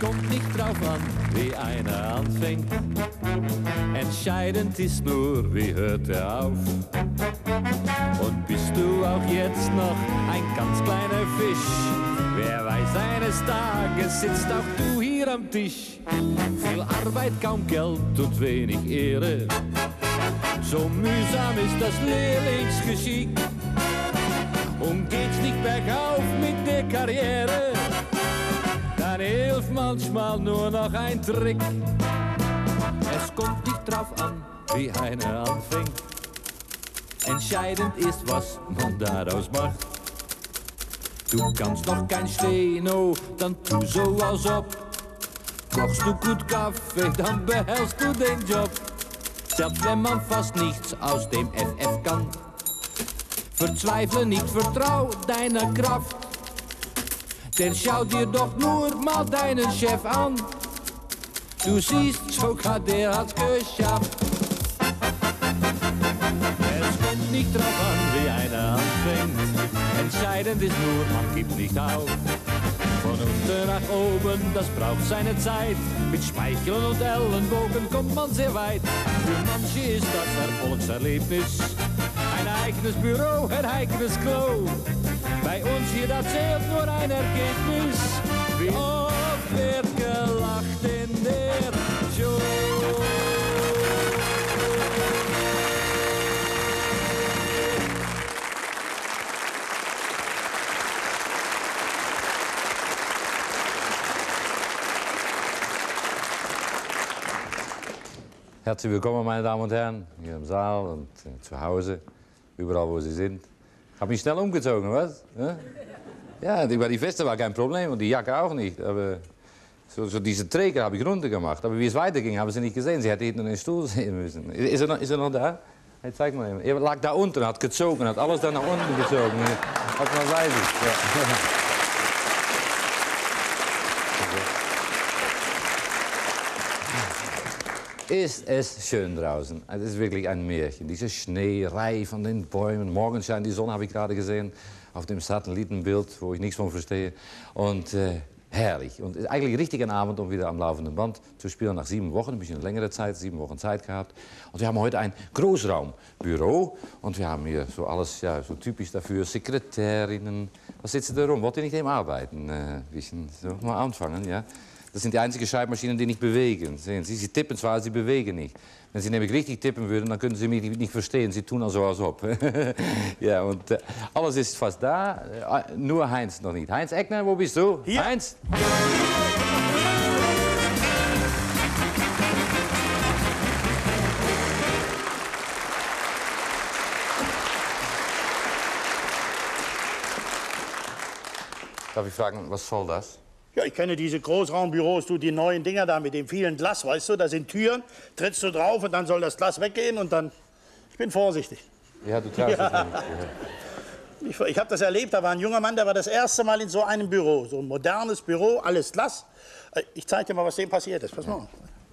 kommt nicht drauf an, wie einer anfängt. Entscheidend ist nur, wie hört er auf. Und bist du auch jetzt noch ein ganz kleiner Fisch? Wer weiß, eines Tages sitzt auch du hier am Tisch. Viel Arbeit, kaum Geld und wenig Ehre. So mühsam ist das Lehrlingsgeschick. Und geht's nicht bergauf mit der Karriere, dann hilft manchmal nur noch ein Trick. Es kommt nicht drauf an, wie einer anfängt. Entscheidend ist, was man daraus macht. Du kannst noch kein Steno, dann tu so als ob. Kochst du gut Kaffee, dann beherrschst du den Job. Selbst wenn man fast nichts aus dem FF kann. Verzweifle nicht, vertrau deiner Kraft. Denn schau dir doch nur mal deinen Chef an. Du siehst, sogar der hat's geschafft. Es kommt nicht drauf an, wie einer anfängt. Entscheidend ist nur, man gibt nicht auf. Von unten nach oben, das braucht seine Zeit. Mit Speicheln und Ellenbogen kommt man sehr weit. Für manche ist das Erfolgserlebnis ein eigenes Büro, ein eigenes Klo. Bei uns hier, da zählt nur ein Ergebnis. Wie oft wird gelacht in der Show. Herzlich willkommen, meine Damen und Herren, hier im Saal und zu Hause, überall, wo Sie sind. Ich habe mich schnell umgezogen, was? Ja, die Weste war kein Problem und die Jacke auch nicht. Aber so diese Träger habe ich runtergemacht. Aber wie es weiterging, haben Sie nicht gesehen. Sie hätten hinten den Stuhl sehen müssen. Ist er noch da? Hey, zeig mal eben. Er lag da unten, hat gezogen, hat alles dann nach unten gezogen. Was man weiß ich. Ja. Ist es schön draußen. Es ist wirklich ein Märchen. Diese Schneerei von den Bäumen. Morgen scheint die Sonne, habe ich gerade gesehen, auf dem Satellitenbild, wo ich nichts von verstehe. Und herrlich. Und eigentlich richtig ein Abend, um wieder am laufenden Band zu spielen. Nach 7 Wochen, ein bisschen längere Zeit, 7 Wochen Zeit gehabt. Und wir haben heute ein Großraumbüro. Und wir haben hier so alles, ja, so typisch dafür. Sekretärinnen. Was sitzen da rum? Wollt ihr nicht eben arbeiten? Bisschen so mal anfangen, ja? Das sind die einzigen Schreibmaschinen, die nicht bewegen. Sehen Sie, sie tippen zwar, sie bewegen nicht. Wenn Sie nämlich richtig tippen würden, dann können Sie mich nicht verstehen. Sie tun also als ob. Ja, und alles ist fast da, nur Heinz noch nicht. Heinz Eckner, wo bist du? Hier. Heinz? Darf ich fragen, was soll das? Ja, ich kenne diese Großraumbüros, du, die neuen Dinger da mit dem vielen Glas, weißt du, da sind Türen, trittst du drauf und dann soll das Glas weggehen und dann, ich bin vorsichtig. Ja, du traust ja. Es nicht. Ich habe das erlebt, da war ein junger Mann, der war das erste Mal in so einem Büro, so ein modernes Büro, alles Glas. Ich zeige dir mal, was dem passiert ist, pass mal.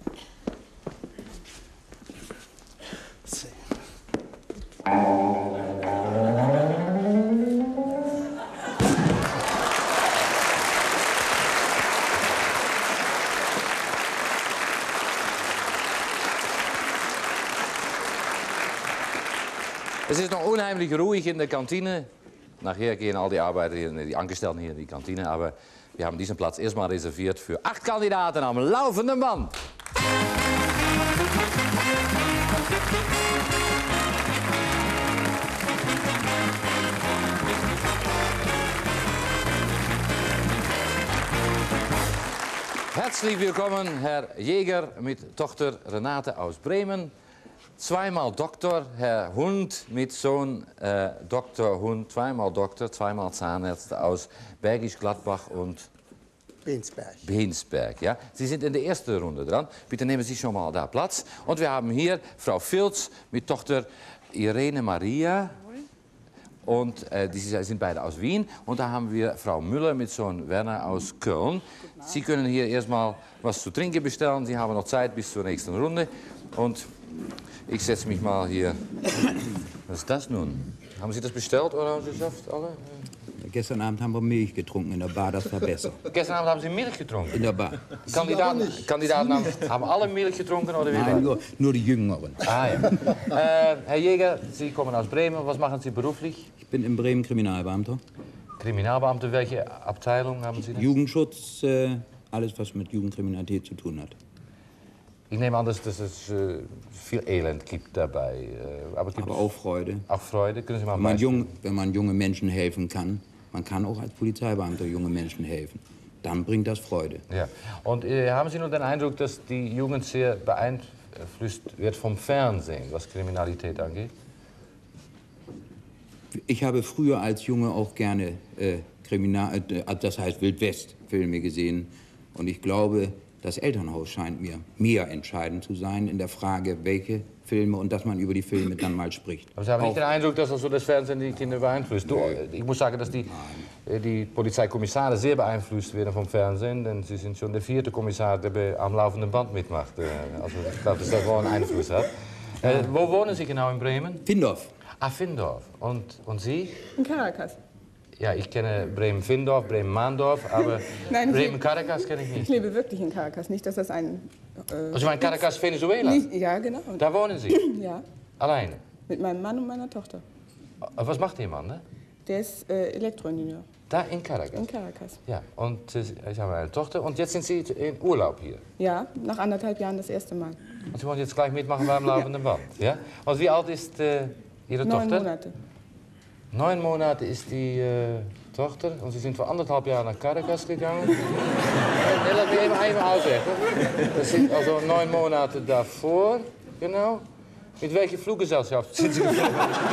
Es ist noch unheimlich ruhig in der Kantine. Nachher gehen all die Arbeiter hier, die Angestellten hier in die Kantine. Aber wir haben diesen Platz erstmal reserviert für 8 Kandidaten am laufenden Band. Herzlich willkommen, Herr Jäger mit Tochter Renate aus Bremen. Zweimal Doktor, Herr Hund mit Sohn Dr. Hund, zweimal Doktor, zweimal Zahnärzte aus Bergisch Gladbach und Behinsberg. Ja? Sie sind in der ersten Runde dran. Bitte nehmen Sie schon mal da Platz. Und wir haben hier Frau Filz mit Tochter Irene Maria. Und die sind beide aus Wien. Und da haben wir Frau Müller mit Sohn Werner aus Köln. Sie können hier erstmal was zu trinken bestellen. Sie haben noch Zeit bis zur nächsten Runde. Und ich setze mich mal hier. Was ist das nun? Haben Sie das bestellt, Orangensaft, alle? Gestern Abend haben wir Milch getrunken in der Bar, das war besser. Gestern Abend haben Sie Milch getrunken? In der Bar. Kandidaten haben alle Milch getrunken oder wie? Nein, nur die Jüngeren. Ah ja. Herr Jäger, Sie kommen aus Bremen. Was machen Sie beruflich? Ich bin in Bremen Kriminalbeamter. Kriminalbeamte, welche Abteilung haben Sie denn? Jugendschutz, alles was mit Jugendkriminalität zu tun hat. Ich nehme an, dass es viel Elend gibt dabei. Aber auch Freude. Auch Freude? Können Sie mal wenn man junge Menschen helfen kann, man kann auch als Polizeibeamter junge Menschen helfen, dann bringt das Freude. Ja. Und haben Sie nur den Eindruck, dass die Jugend sehr beeinflusst wird vom Fernsehen, was Kriminalität angeht? Ich habe früher als Junge auch gerne das heißt Wildwest-Filme gesehen. Und ich glaube, das Elternhaus scheint mir mehr entscheidend zu sein in der Frage, welche Filme und dass man über die Filme dann mal spricht. Aber Sie haben nicht den Eindruck, dass also das Fernsehen die Kinder beeinflusst? Ich muss sagen, dass die Polizeikommissare sehr beeinflusst werden vom Fernsehen, denn sie sind schon der 4. Kommissar, der am laufenden Band mitmacht. Also ich glaube, dass das wohl einen Einfluss hat. Wo wohnen Sie genau in Bremen? Findorf. Ah, Findorf. Und Sie? In Caracas. Ja, ich kenne Bremen-Findorf, Bremen-Mahndorf, aber Bremen-Caracas kenne ich nicht. Ich lebe wirklich in Caracas, nicht, dass das ein... Also mein Caracas, Venezuela? Ja, genau. Da wohnen Sie? Ja. Alleine? Mit meinem Mann und meiner Tochter. Was macht Ihr Mann, ne? Der ist Elektroingenieur. Da in Caracas? In Caracas. Ja, und Sie haben eine Tochter und jetzt sind Sie in Urlaub hier? Ja, nach 1,5 Jahren das erste Mal. Und Sie wollen jetzt gleich mitmachen beim laufenden Band, ja? Und wie alt ist Ihre 9 Tochter? 9 Monate. 9 Monate ist die Tochter und Sie sind vor 1,5 Jahren nach Caracas gegangen. Nee, lass mich even ausrechnen. Das sind also 9 Monate davor, genau. Mit welcher Fluggesellschaft sind Sie geflogen?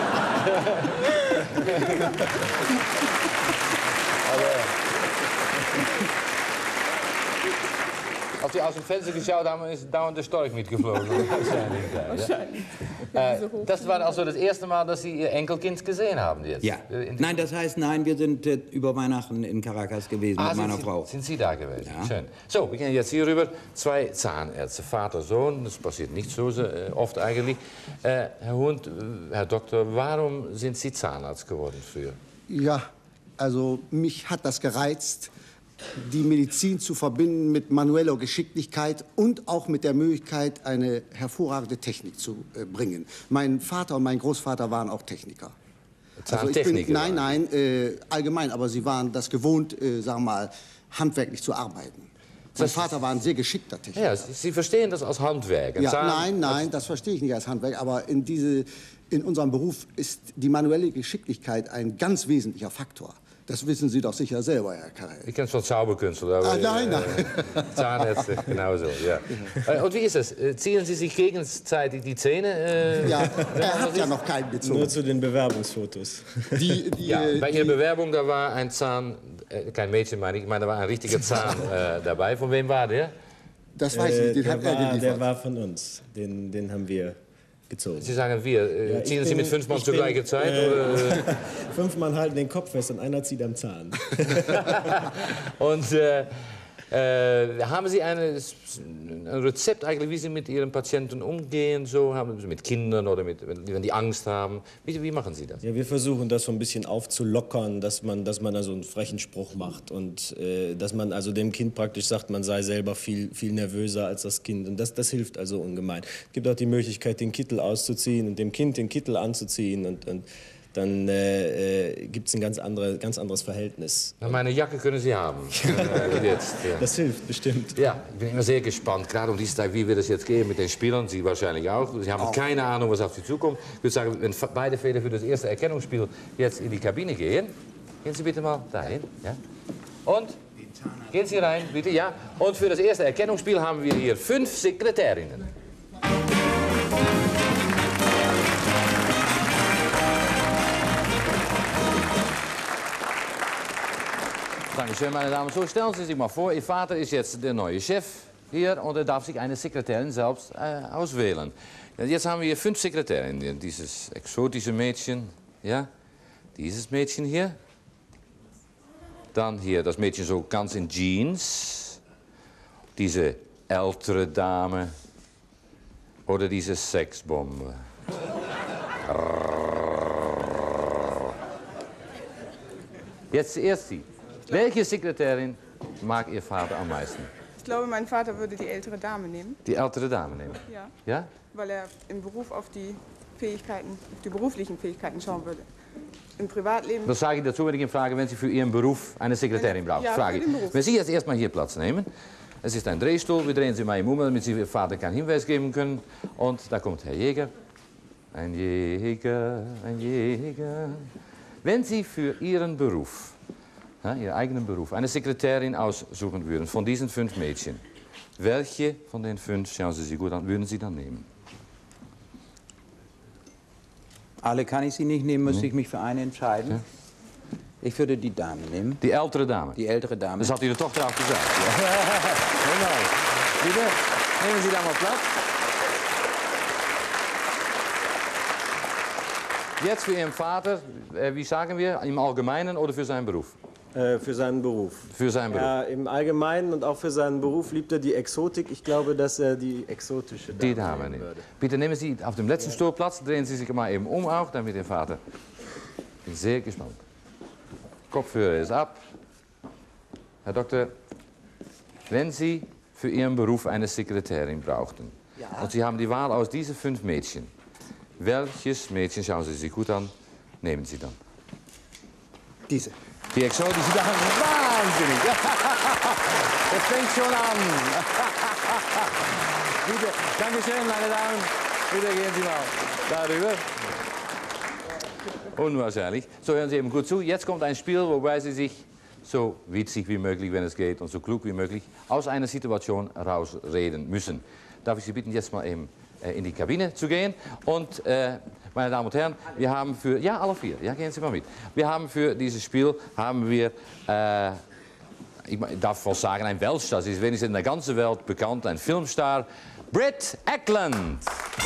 Als Sie aus dem Fenster geschaut haben, ist dauernd der Storch mitgeflogen. Wahrscheinlich. Ja. Das war also das erste Mal, dass Sie Ihr Enkelkind gesehen haben jetzt? Ja. Nein, das heißt, nein, wir sind über Weihnachten in Caracas gewesen mit meiner Frau. Sind Sie da gewesen? Ja. Schön. So, wir gehen jetzt hier rüber. 2 Zahnärzte, Vater, Sohn. Das passiert nicht so oft eigentlich. Herr Hund, Herr Doktor, warum sind Sie Zahnarzt geworden früher? Ja, also mich hat das gereizt, die Medizin zu verbinden mit manueller Geschicklichkeit und auch mit der Möglichkeit, eine hervorragende Technik zu bringen. Mein Vater und mein Großvater waren auch Techniker. Zahntechniker? Also nein, allgemein, aber sie waren das gewohnt, sagen wir mal, handwerklich zu arbeiten. Mein Vater war ein sehr geschickter Techniker. Ja, Sie verstehen das als Handwerk? Ja, nein, das verstehe ich nicht als Handwerk, aber in unserem Beruf ist die manuelle Geschicklichkeit ein ganz wesentlicher Faktor. Das wissen Sie doch sicher selber, Herr Karel. Ich kenne es von Zauberkünstler. Aber, nein. Zahnärzte, genauso, ja. Und wie ist das? Ziehen Sie sich gegenseitig die Zähne? Ja, er hat ja noch keinen gezogen. Nur zu den Bewerbungsfotos. Bei Ihrer Bewerbung, da war ein Zahn, kein Mädchen meine ich, da war ein richtiger Zahn dabei. Von wem war der? Das weiß ich, den hat er geliefert. Der war von uns, den haben wir gezogen. Sie sagen wir, ziehen Sie mit 5 Mann zur gleichen Zeit? Oder? 5 Mann halten den Kopf fest und einer zieht am Zahn. Und haben Sie ein Rezept eigentlich, wie Sie mit Ihren Patienten umgehen? So, haben Sie mit Kindern oder wenn die Angst haben? Wie machen Sie das? Ja, wir versuchen das so ein bisschen aufzulockern, dass man da so einen frechen Spruch macht und dass man also dem Kind praktisch sagt, man sei selber viel nervöser als das Kind. Und das hilft also ungemein. Es gibt auch die Möglichkeit, den Kittel auszuziehen und dem Kind den Kittel anzuziehen und dann gibt es ein ganz anderes Verhältnis. Na, meine Jacke können Sie haben. Jetzt, ja. Das hilft bestimmt. Ja, ich bin immer sehr gespannt, gerade um diese Zeit, wie wird es jetzt gehen mit den Spielern. Sie wahrscheinlich auch. Sie haben keine Ahnung, was auf Sie zukommt. Ich würde sagen, wenn beide Väter für das erste Erkennungsspiel jetzt in die Kabine gehen, gehen Sie bitte mal dahin. Ja? Und gehen Sie rein, bitte, ja. Und für das erste Erkennungsspiel haben wir hier 5 Sekretärinnen. Dankeschön, meine Damen. So, stellen Sie sich mal vor, Ihr Vater ist jetzt der neue Chef hier und er darf sich eine Sekretärin selbst auswählen. Jetzt haben wir hier 5 Sekretärinnen. Dieses exotische Mädchen, ja, dieses Mädchen hier. Dann hier das Mädchen so ganz in Jeans. Diese ältere Dame. Oder diese Sexbombe. Jetzt zuerst Sie. Welche Sekretärin mag Ihr Vater am meisten? Ich glaube, mein Vater würde die ältere Dame nehmen. Die ältere Dame nehmen? Ja. Ja? Weil er im Beruf auf die Fähigkeiten, auf die beruflichen Fähigkeiten schauen würde. Im Privatleben. Das sage ich dazu, wenn ich ihn frage, wenn Sie für Ihren Beruf eine Sekretärin brauchen. Ja, frage für ich. den Beruf. Wenn Sie jetzt erstmal hier Platz nehmen. Es ist ein Drehstuhl, wir drehen Sie mal im damit Sie Ihrem Vater keinen Hinweis geben können. Und da kommt Herr Jäger. Ein Jäger, ein Jäger. Wenn Sie für Ihren Beruf, Ihren eigenen Beruf, eine Sekretärin aussuchen würden von diesen 5 Mädchen, welche von den 5, schauen Sie sich gut an, würden Sie dann nehmen? Alle kann ich sie nicht nehmen, müsste ich mich für eine entscheiden. Ja. Ich würde die Dame nehmen. Die ältere Dame? Die ältere Dame. Das hat Ihre Tochter auch gesagt. Ja. Genau. Bitte, nehmen Sie da mal Platz. Jetzt für Ihren Vater, wie sagen wir, im Allgemeinen oder für seinen Beruf? Für seinen Beruf. Für seinen Beruf. Ja, im Allgemeinen und auch für seinen Beruf liebt er die Exotik. Ich glaube, dass er die exotische Dame nehmen würde. Bitte nehmen Sie auf dem letzten Stuhl Platz, drehen Sie sich mal eben um auch, damit Ihr Vater. Ich bin sehr gespannt. Kopfhörer ist ab. Herr Doktor, wenn Sie für Ihren Beruf eine Sekretärin brauchten, und Sie haben die Wahl aus diesen 5 Mädchen, welches Mädchen, schauen Sie sich gut an, nehmen Sie dann? Diese. Die exotische Dame, wahnsinnig. Das fängt schon an. Bitte, Dankeschön, meine Damen. Bitte gehen Sie mal darüber. Unwahrscheinlich. So, hören Sie eben gut zu. Jetzt kommt ein Spiel, wobei Sie sich so witzig wie möglich, wenn es geht, und so klug wie möglich aus einer Situation rausreden müssen. Darf ich Sie bitten, jetzt mal eben in die Kabine zu gehen? Und, meine Damen und Herren, wir haben für, ja, alle 4, ja, gehen Sie mal mit. Wir haben für dieses Spiel, ich darf wel sagen, ein Weltstar, sie ist wenigstens in der ganzen Welt bekannt, ein Filmstar, Britt Ekland.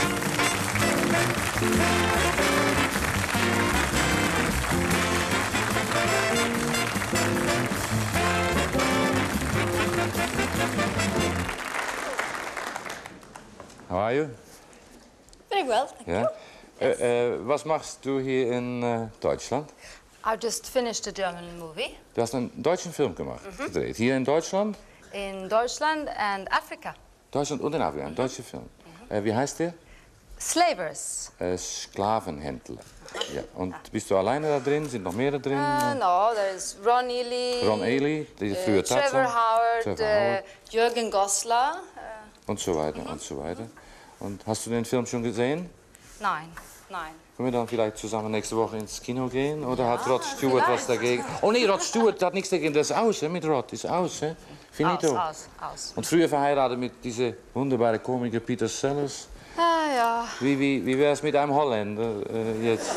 How are you? Very well, thank you. Was machst du hier in Deutschland? I just finished a German movie. Du hast einen deutschen Film gemacht, gedreht. Hier in Deutschland? In Deutschland and Africa. Deutschland und in Afrika, ein deutscher Film. Wie heißt der? Slavers. Sklavenhändler. Ja. Und bist du alleine da drin? Sind noch mehr da drin? No, there's Ron Ely. Ron Ely, die früher Tarzan. Trevor Howard, Jürgen Goslar. Und so weiter, und so weiter. Und hast du den Film schon gesehen? Nein, nein. Können wir dann vielleicht zusammen nächste Woche ins Kino gehen? Oder hat Rod Stewart was dagegen? Oh nee, Rod Stewart hat nichts dagegen. Das ist aus, mit Rod. Ist aus, Finito. Aus. Und früher verheiratet mit dieser wunderbaren Komiker Peter Sellers. Ah, ja. Wie wäre es mit einem Holländer jetzt?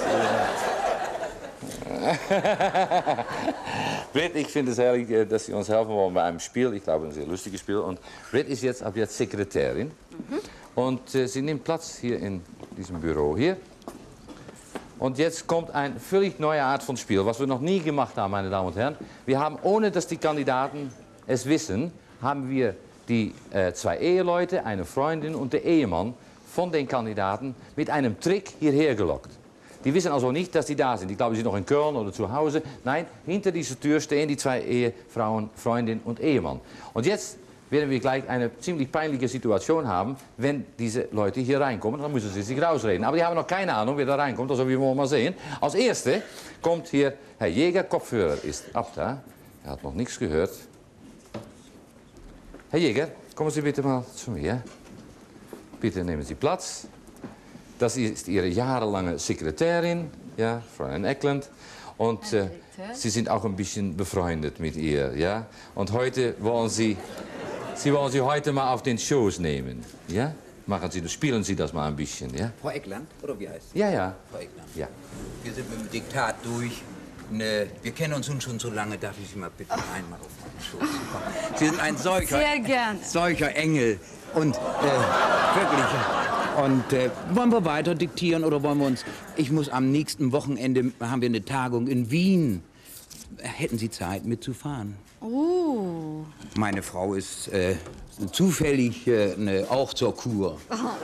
Britt, ich finde es herrlich, dass Sie uns helfen wollen bei einem Spiel. Ich glaube, ein sehr lustiges Spiel. Und Britt ist jetzt ab jetzt Sekretärin. Und sie nimmt Platz hier in diesem Büro hier. Und jetzt kommt eine völlig neue Art von Spiel, was wir noch nie gemacht haben, meine Damen und Herren. Wir haben, ohne dass die Kandidaten es wissen, haben wir die 2 Eheleute, eine Freundin und der Ehemann von den Kandidaten mit einem Trick hierher gelockt. Die wissen also nicht, dass die da sind. Ich glaube, sie sind noch in Köln oder zu Hause. Nein, hinter dieser Tür stehen die 2 Ehefrauen, Freundin und Ehemann. Und jetzt werden wir gleich eine ziemlich peinliche Situation haben, wenn diese Leute hier reinkommen. Dann müssen sie sich rausreden. Aber die haben noch keine Ahnung, wer da reinkommt. Also wir wollen mal sehen. Als Erste kommt hier Herr Jäger, Kopfhörer ist ab da. Er hat noch nichts gehört. Herr Jäger, kommen Sie bitte mal zu mir. Bitte nehmen Sie Platz. Das ist Ihre jahrelange Sekretärin, ja, Fräulein Ekland. Und Sie sind auch ein bisschen befreundet mit ihr, ja. Und heute wollen Sie wollen Sie heute mal auf den Schoß nehmen, ja? Spielen Sie das mal ein bisschen, ja? Frau Ekland, oder wie heißt sie? Ja, ja. Frau Ekland. Ja. Wir sind mit dem Diktat durch. Wir kennen uns nun schon so lange, darf ich Sie mal bitten, einmal auf meinen Schoß zu kommen. Sie sind ein solcher Engel. Und wirklich. Und wollen wir weiter diktieren oder wollen wir uns... Ich muss am nächsten Wochenende, haben wir eine Tagung in Wien. Hätten Sie Zeit mitzufahren? Meine Frau ist zufällig auch zur Kur.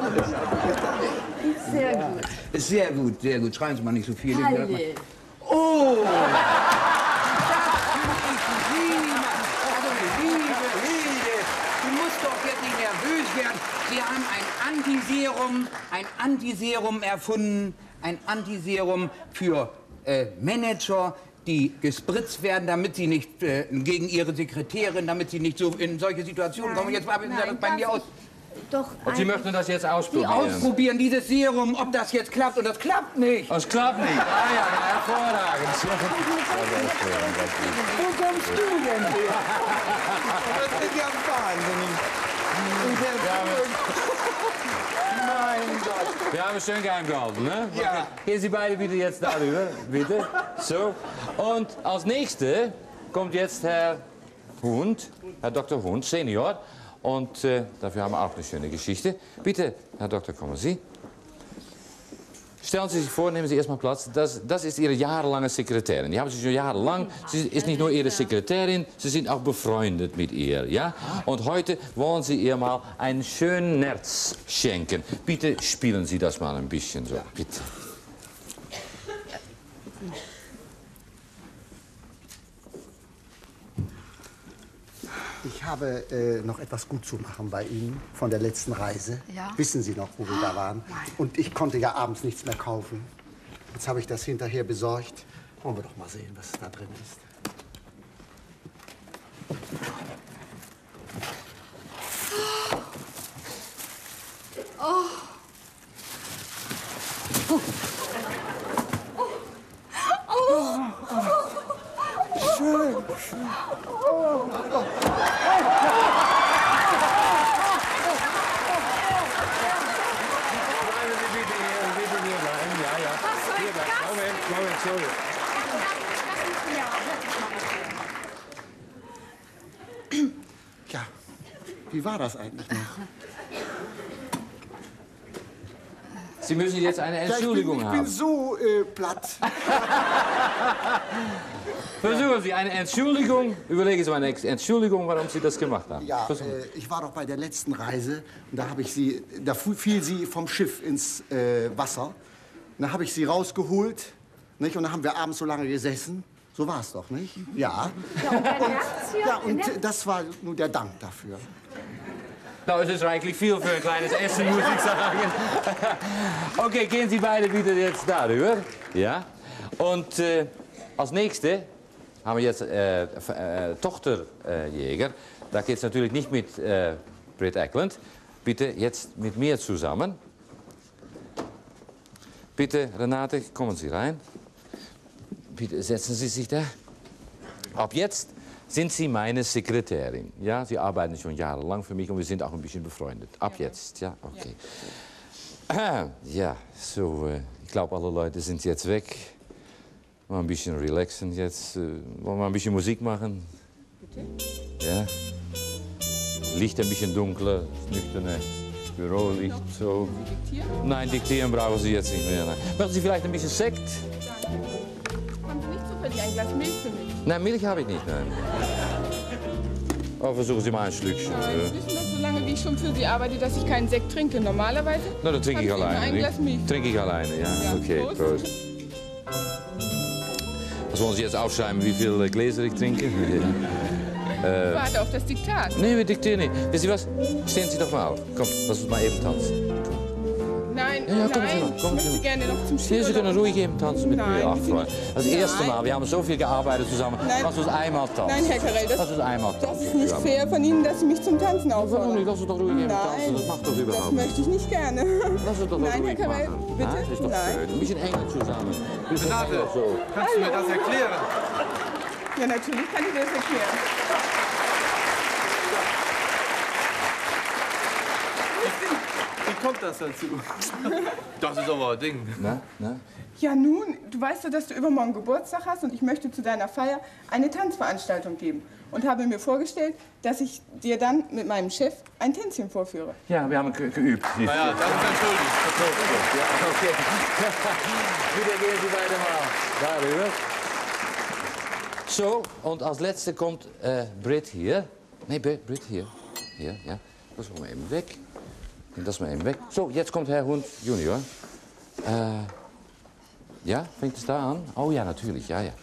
Sehr gut. Sehr gut, sehr gut. Schreien Sie mal nicht so viel. Halle. Oh! Das Antiserum erfunden, ein Antiserum für Manager, die gespritzt werden, damit sie nicht gegen ihre Sekretärin, damit sie nicht so in solche Situationen kommen. Jetzt arbeiten Sie das bei mir aus. Doch. Und Sie möchten das jetzt Sie ausprobieren? ausprobieren dieses Serum, ob das jetzt klappt, und das klappt nicht. Das klappt nicht. Ah ja, hervorragend. Wo kommst du denn her? Das ist ja wahnsinnig. Mein Gott. Wir haben es schön geheim gehalten, ne? Ja. Gehen Sie beide bitte jetzt darüber, bitte. So. Und als Nächste kommt jetzt Herr Hund, Herr Dr. Hund, Senior. Und dafür haben wir auch eine schöne Geschichte. Bitte, Herr Doktor, kommen Sie. Stellen Sie sich vor, nehmen Sie erstmal Platz. Das ist Ihre jahrelange Sekretärin. Die haben Sie schon jahrelang. Sie ist nicht nur Ihre Sekretärin, Sie sind auch befreundet mit ihr. Ja? Und heute wollen Sie ihr mal einen schönen Nerz schenken. Bitte spielen Sie das mal ein bisschen so. Bitte. Ich habe noch etwas gut zu machen bei Ihnen von der letzten Reise. Ja? Wissen Sie noch, wo wir da waren? Nein. Und ich konnte ja abends nichts mehr kaufen. Jetzt habe ich das hinterher besorgt. Wollen wir doch mal sehen, was da drin ist. Bleiben Sie bitte hier bleiben. Ja, ja. Hier bleiben. Moment, sorry. Ja, wie war das eigentlich noch? Sie müssen jetzt eine Entschuldigung ich haben. bin so platt. Versuchen Sie eine Entschuldigung. Überlegen Sie mal eine Entschuldigung, warum Sie das gemacht haben. Ja, ich war doch bei der letzten Reise und da habe ich sie, da fiel sie vom Schiff ins Wasser. Und da habe ich sie rausgeholt, nicht? Und dann haben wir abends so lange gesessen. So war es doch, nicht? Ja. Ja, und das war nun der Dank dafür. Nou, es ist reichlich viel für ein kleines Essen, muss ich sagen. Okay, gehen Sie beide wieder jetzt darüber. Ja. Und als Nächste haben wir jetzt Tochterjäger. Da geht es natürlich nicht mit Britt Ekland. Bitte jetzt mit mir zusammen. Bitte, Renate, kommen Sie rein. Bitte setzen Sie sich da. Ab jetzt sind Sie meine Sekretärin. Ja, Sie arbeiten schon jahrelang für mich und wir sind auch ein bisschen befreundet. Ab jetzt, ja, okay. Ja, so, ich glaube, alle Leute sind jetzt weg. Mal ein bisschen relaxen jetzt. Wollen wir mal ein bisschen Musik machen? Bitte? Ja. Licht ein bisschen dunkler, nüchterne Bürolicht, so. Sie diktieren? Nein, diktieren brauchen Sie jetzt nicht mehr. Nein. Möchten Sie vielleicht ein bisschen Sekt? Haben Sie nicht zufällig ein Glas Milch für mich? Nein, Milch habe ich nicht, nein. Oh, versuchen Sie mal ein Schlückchen. Nein, Sie wissen doch, so lange wie ich schon für Sie arbeite, dass ich keinen Sekt trinke. Normalerweise Na, dann trinke ich habe ich immer alleine. ein nicht? Glas Milch. Trinke ich alleine, ja. Ja, Okay, Prost. Prost. Was wollen Sie jetzt aufschreiben, wie viele Gläser ich trinke? Ich warte auf das Diktat. Nee, wir diktieren nicht. Wissen Sie was? Stehen Sie doch mal auf. Komm, lass uns mal eben tanzen. Nein, Ja, kommen Sie nein, mal, ich kommen Sie möchte mal. gerne noch zum Nee, Ski. Sie können ruhig eben tanzen mit Nein, mir. Ach, bitte Freund. nicht. Das erste Nein. Mal. Wir haben so viel gearbeitet zusammen. Nein. Lass uns einmal tanzen. Nein, Herr Karel, Lass uns einmal tanzen. das ist nicht zusammen. fair von Ihnen, dass Sie mich zum Tanzen Warum auffordern. nicht? Lass uns doch ruhig eben tanzen. Nein, Das macht doch das überhaupt nichts. möchte ich nicht gerne. Lass uns doch Nein, ruhig Herr Karel, machen. bitte? Das ist doch Nein. schön. Ein bisschen enger zusammen. Ein bisschen enger so. Kannst du mir das erklären? Ja, natürlich kann ich das erklären. Wie kommt das dazu? Das ist aber ein Ding. Na, na? Ja nun, du weißt doch, dass du übermorgen Geburtstag hast und ich möchte zu deiner Feier eine Tanzveranstaltung geben. Und habe mir vorgestellt, dass ich dir dann mit meinem Chef ein Tänzchen vorführe. Ja, wir haben geübt. Naja, das ist entschuldigt. Ja, okay. Wieder gehen Sie beide mal darüber. So, und als letzte kommt Britt hier. Nee, Britt hier. Hier, ja. Das ist mal eben weg. Das mal eben weg. So, jetzt kommt Herr Hund Junior. Ja, fängt es da an? Oh ja, natürlich, ja, ja.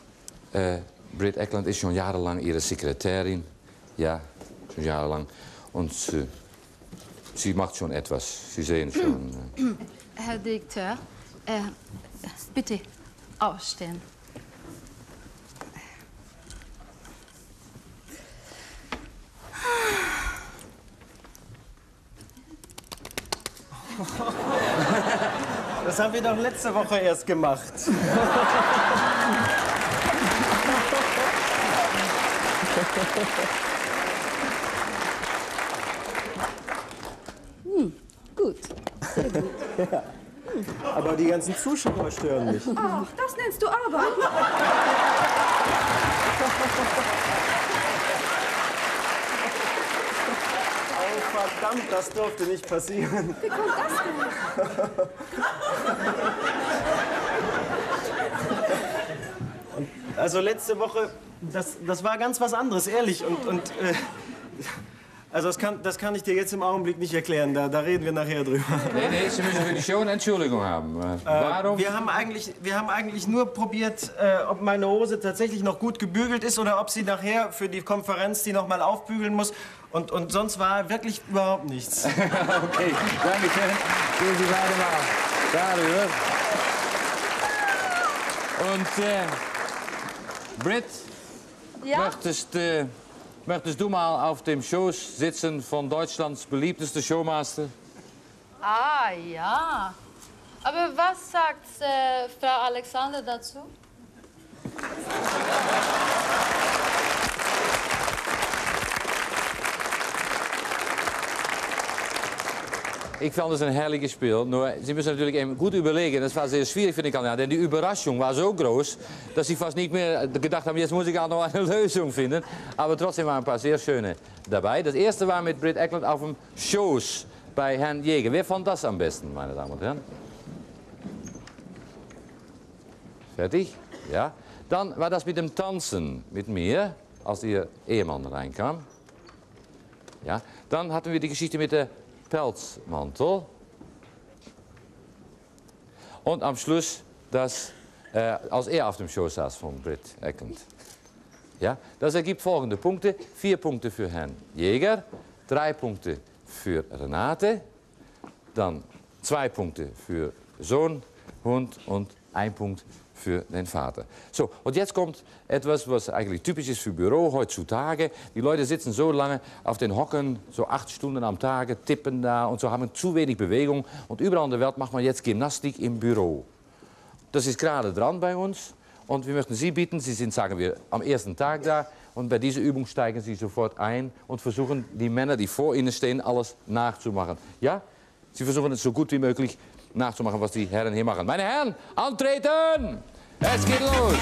Britt Ekland ist schon jahrelang Ihre Sekretärin. Ja, schon jahrelang. Und sie macht schon etwas. Sie sehen schon. Herr Direktor, bitte aufstehen. Das haben wir doch letzte Woche erst gemacht. Gut. Sehr gut. Ja. Aber die ganzen Zuschauer stören mich. Ach, das nennst du Arbeit. Oh, verdammt, das durfte nicht passieren. Wie kommt das denn? Also letzte Woche, das war ganz was anderes, ehrlich. Also das kann ich dir jetzt im Augenblick nicht erklären. Da reden wir nachher drüber. Nee, Sie müssen für die Show eine Entschuldigung haben. Warum? Wir haben eigentlich nur probiert, ob meine Hose tatsächlich noch gut gebügelt ist oder ob sie nachher für die Konferenz die noch mal aufbügeln muss. Und sonst war wirklich überhaupt nichts. Okay, danke schön. Gehen Sie beide mal darüber. Und Britt, Ja? möchtest du mal auf dem Schoß sitzen von Deutschlands beliebtester Showmaster? Ah, ja. Aber was sagt Frau Alexander dazu? Ich fand es ein herrliches Spiel. Nur, Sie müssen natürlich eben gut überlegen. Das war sehr schwierig für die Kandidaten. Denn die Überraschung war so groß, dass sie fast nicht mehr gedacht haben, jetzt muss ich auch noch eine Lösung finden. Aber trotzdem waren ein paar sehr schöne dabei. Das erste war mit Britt Ekland auf dem Schoß bei Herrn Jäger. Wer fand das am besten, meine Damen und Herren? Fertig? Ja. Dann war das mit dem Tanzen mit mir, als Ihr Ehemann reinkam. Ja. Dann hatten wir die Geschichte mit der Pelzmantel. Und am Schluss, das, als er auf dem Schoß saß von Britt Ekland. Ja, das ergibt folgende Punkte. 4 Punkte für Herrn Jäger, 3 Punkte für Renate, dann 2 Punkte für Sohn, Hund und 1 Punkt für den Vater. So, und jetzt kommt etwas, was eigentlich typisch ist für Büro heutzutage. Die Leute sitzen so lange auf den Hocken, so 8 Stunden am Tag, tippen da und so, haben zu wenig Bewegung. Und überall in der Welt macht man jetzt Gymnastik im Büro. Das ist gerade dran bei uns. Und wir möchten Sie bitten, Sie sind, sagen wir, am ersten Tag da. Und bei dieser Übung steigen Sie sofort ein und versuchen, die Männer, die vor Ihnen stehen, alles nachzumachen. Ja? Sie versuchen es so gut wie möglich nachzumachen, was die Herren hier machen. Meine Herren, antreten! Es geht los!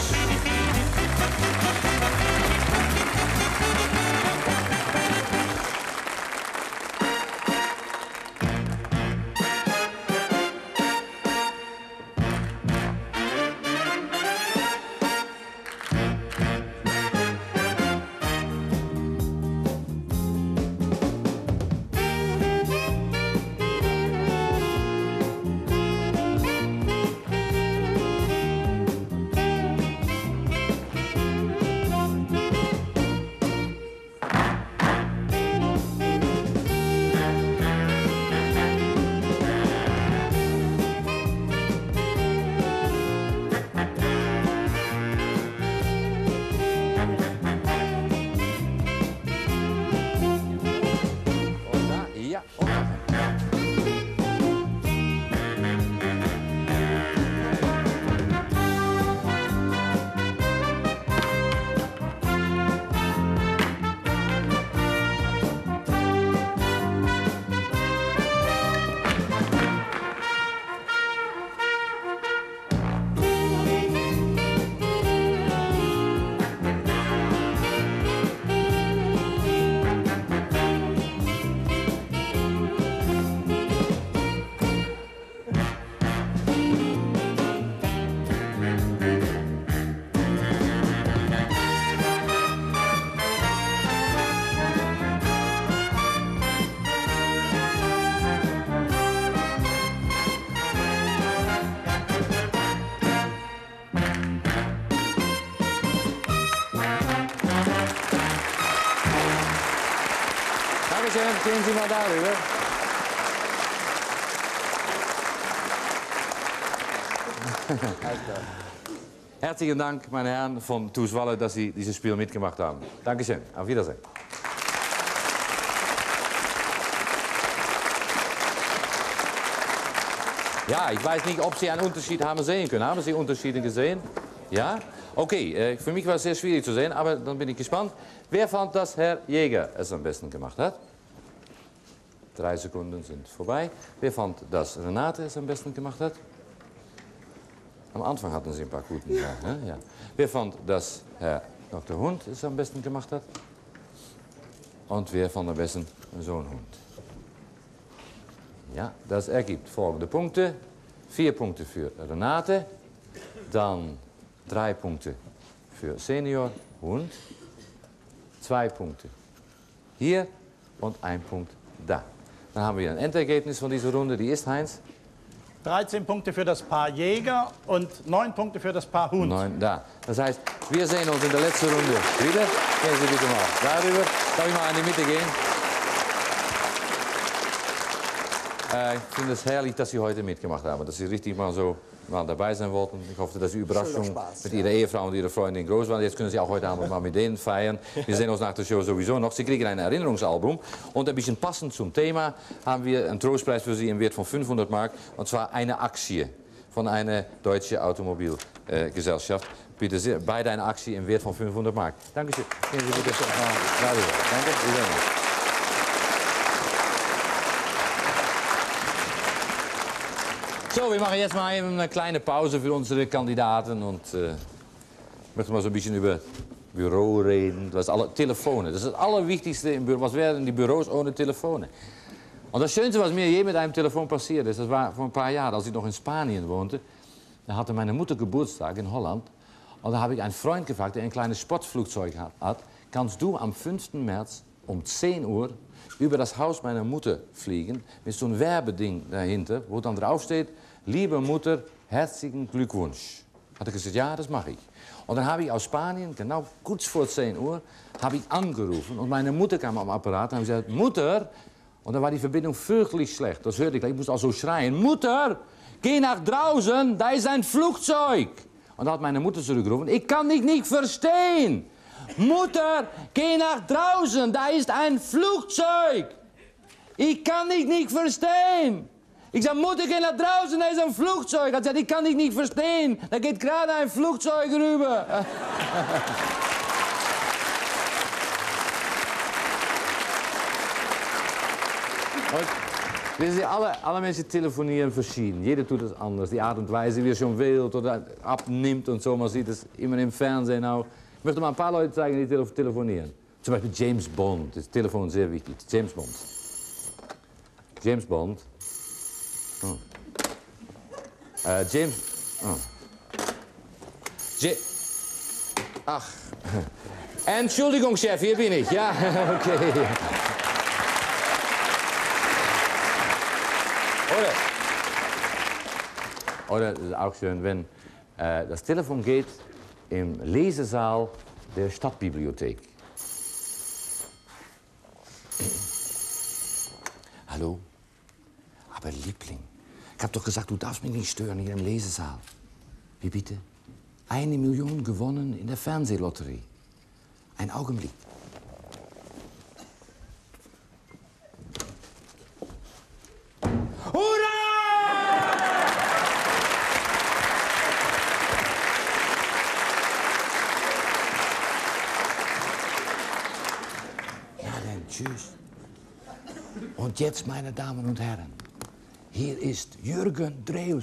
Dankeschön, gehen Sie mal darüber. Herzlichen Dank, meine Herren von TuS Walle, dass Sie dieses Spiel mitgemacht haben. Dankeschön, auf Wiedersehen. Ja, ich weiß nicht, ob Sie einen Unterschied haben sehen können. Haben Sie Unterschiede gesehen? Ja? Okay, für mich war es sehr schwierig zu sehen, aber dann bin ich gespannt. Wer fand, dass Herr Jäger es am besten gemacht hat? 3 Sekunden sind vorbei. Wer fand, dass Renate es am besten gemacht hat? Am Anfang hatten Sie ein paar guten. Ja, ne? Ja. Wer fand, dass Herr Dr. Hund es am besten gemacht hat? Und wer fand am besten so einen Hund? Ja, das ergibt folgende Punkte. 4 Punkte für Renate, dann 3 Punkte für Senior Hund, 2 Punkte hier und 1 Punkt da. Dann haben wir ein Endergebnis von dieser Runde. Die ist, Heinz? 13 Punkte für das Paar Jäger und 9 Punkte für das Paar Hund. 9 da. Das heißt, wir sehen uns in der letzten Runde wieder. Gehen Sie bitte mal darüber. Darf ich mal in die Mitte gehen? Ich finde es herrlich, dass Sie heute mitgemacht haben, dass Sie richtig mal so dabei sein wollten. Ich hoffe, dass die Überraschung mit Ihrer Ehefrau und Ihrer Freundin groß war. Jetzt können Sie auch heute Abend mal mit denen feiern. Wir sehen uns nach der Show sowieso noch. Sie kriegen ein Erinnerungsalbum. Und ein bisschen passend zum Thema haben wir einen Trostpreis für Sie im Wert von 500 Mark. Und zwar eine Aktie von einer deutschen Automobilgesellschaft. Bitte sehr, beide eine Aktie im Wert von 500 Mark. Dankeschön. Gehen Sie bitte darüber. Danke. Wir sehen uns. So, wir machen jetzt mal eben eine kleine Pause für unsere Kandidaten und möchten mal so ein bisschen über Büro reden. Das ist Telefone, das ist das Allerwichtigste im Büro. Was wären die Büros ohne Telefone? Und das Schönste, was mir je mit einem Telefon passiert ist, das war vor ein paar Jahren, als ich noch in Spanien wohnte. Da hatte meine Mutter Geburtstag in Holland. Und da habe ich einen Freund gefragt, der ein kleines Sportflugzeug hat. Kannst du am 5. März um 10 Uhr über das Haus meiner Mutter fliegen, mit so einem Werbeding dahinter, wo dann drauf steht, liebe Mutter, herzlichen Glückwunsch. Hat er gesagt, ja, das mache ich. Und dann habe ich aus Spanien, genau kurz vor 10 Uhr, habe ich angerufen und meine Mutter kam am Apparat und habe gesagt, Mutter, und dann war die Verbindung fürchterlich schlecht, das hörte ich musste auch so schreien, Mutter, geh nach draußen, da ist ein Flugzeug. Und dann hat meine Mutter zurückgerufen, ich kann dich nicht verstehen. Mutter, geh nach draußen, da ist ein Flugzeug. Ich kann dich nicht verstehen. Ich sage, Mutter, geh nach draußen, da ist ein Flugzeug. Er sagt, ich kann dich nicht verstehen. Da geht gerade ein Flugzeug rüber. Wir sehen, alle Menschen telefonieren verschieden. Jeder tut es anders. Die Art und Weise, wie er schon wählt oder abnimmt und so. Man sieht es immer im Fernsehen auch. Ich möchte mal ein paar Leute zeigen, die telefonieren. Zum Beispiel James Bond. Das Telefon ist sehr wichtig. James Bond. James Bond. Oh. James. Oh. Ach. Entschuldigung, Chef, hier bin ich. Ja, okay. Oder das ist auch schön, wenn das Telefon geht im Lesesaal der Stadtbibliothek. Hallo? Aber Liebling, ich hab doch gesagt, du darfst mich nicht stören hier im Lesesaal. Wie bitte? 1 Million gewonnen in der Fernsehlotterie. Ein Augenblick. Tschüss. Und jetzt, meine Damen und Herren, hier ist Jürgen Drews.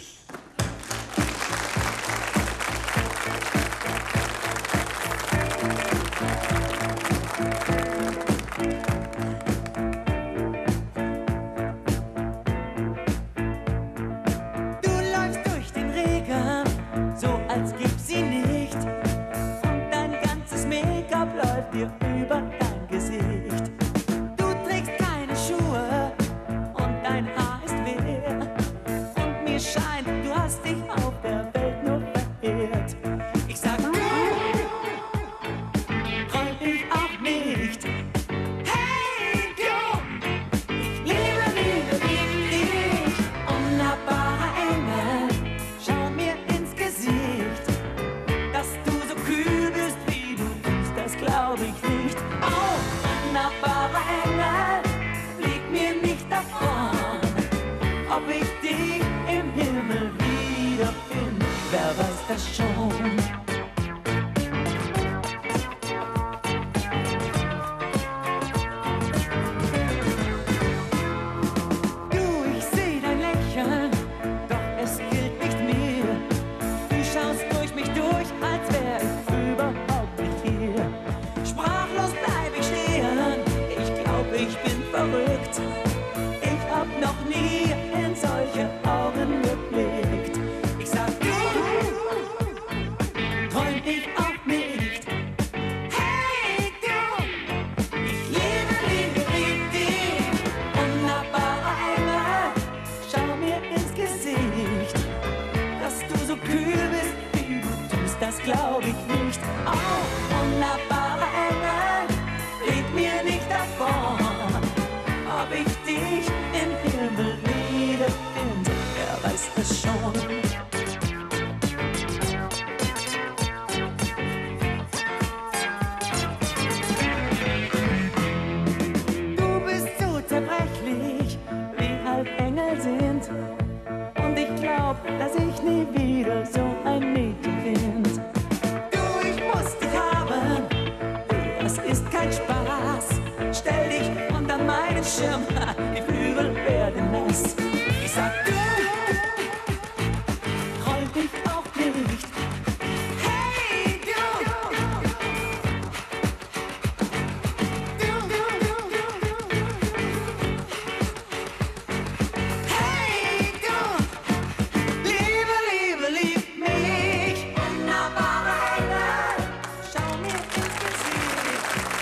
Du läufst durch den Regen, so als gibt's sie nicht. Und dein ganzes Make-up läuft dir über dein Gesicht. Scheint, du hast dich auf der Welt nur verirrt. Ich sag, roll das schon. das glaub ich nicht. Oh, wunderbare Engel, flieg mir nicht davon. Ob ich dich im Himmel wiederfinde, wer weiß es schon. Du bist so zerbrechlich, wie halt Engel sind. Und ich glaub, dass ich nie wieder so ein Mädchen find. Du, ich muss dich haben, das ist kein Spaß. Stell dich unter meinen Schirm, die Flügel werden nass. Ich sag du, roll dich auch nicht. Hey, hey, Liebe, lieb mich. Wunderbare Engel, schau mir ins Gesicht.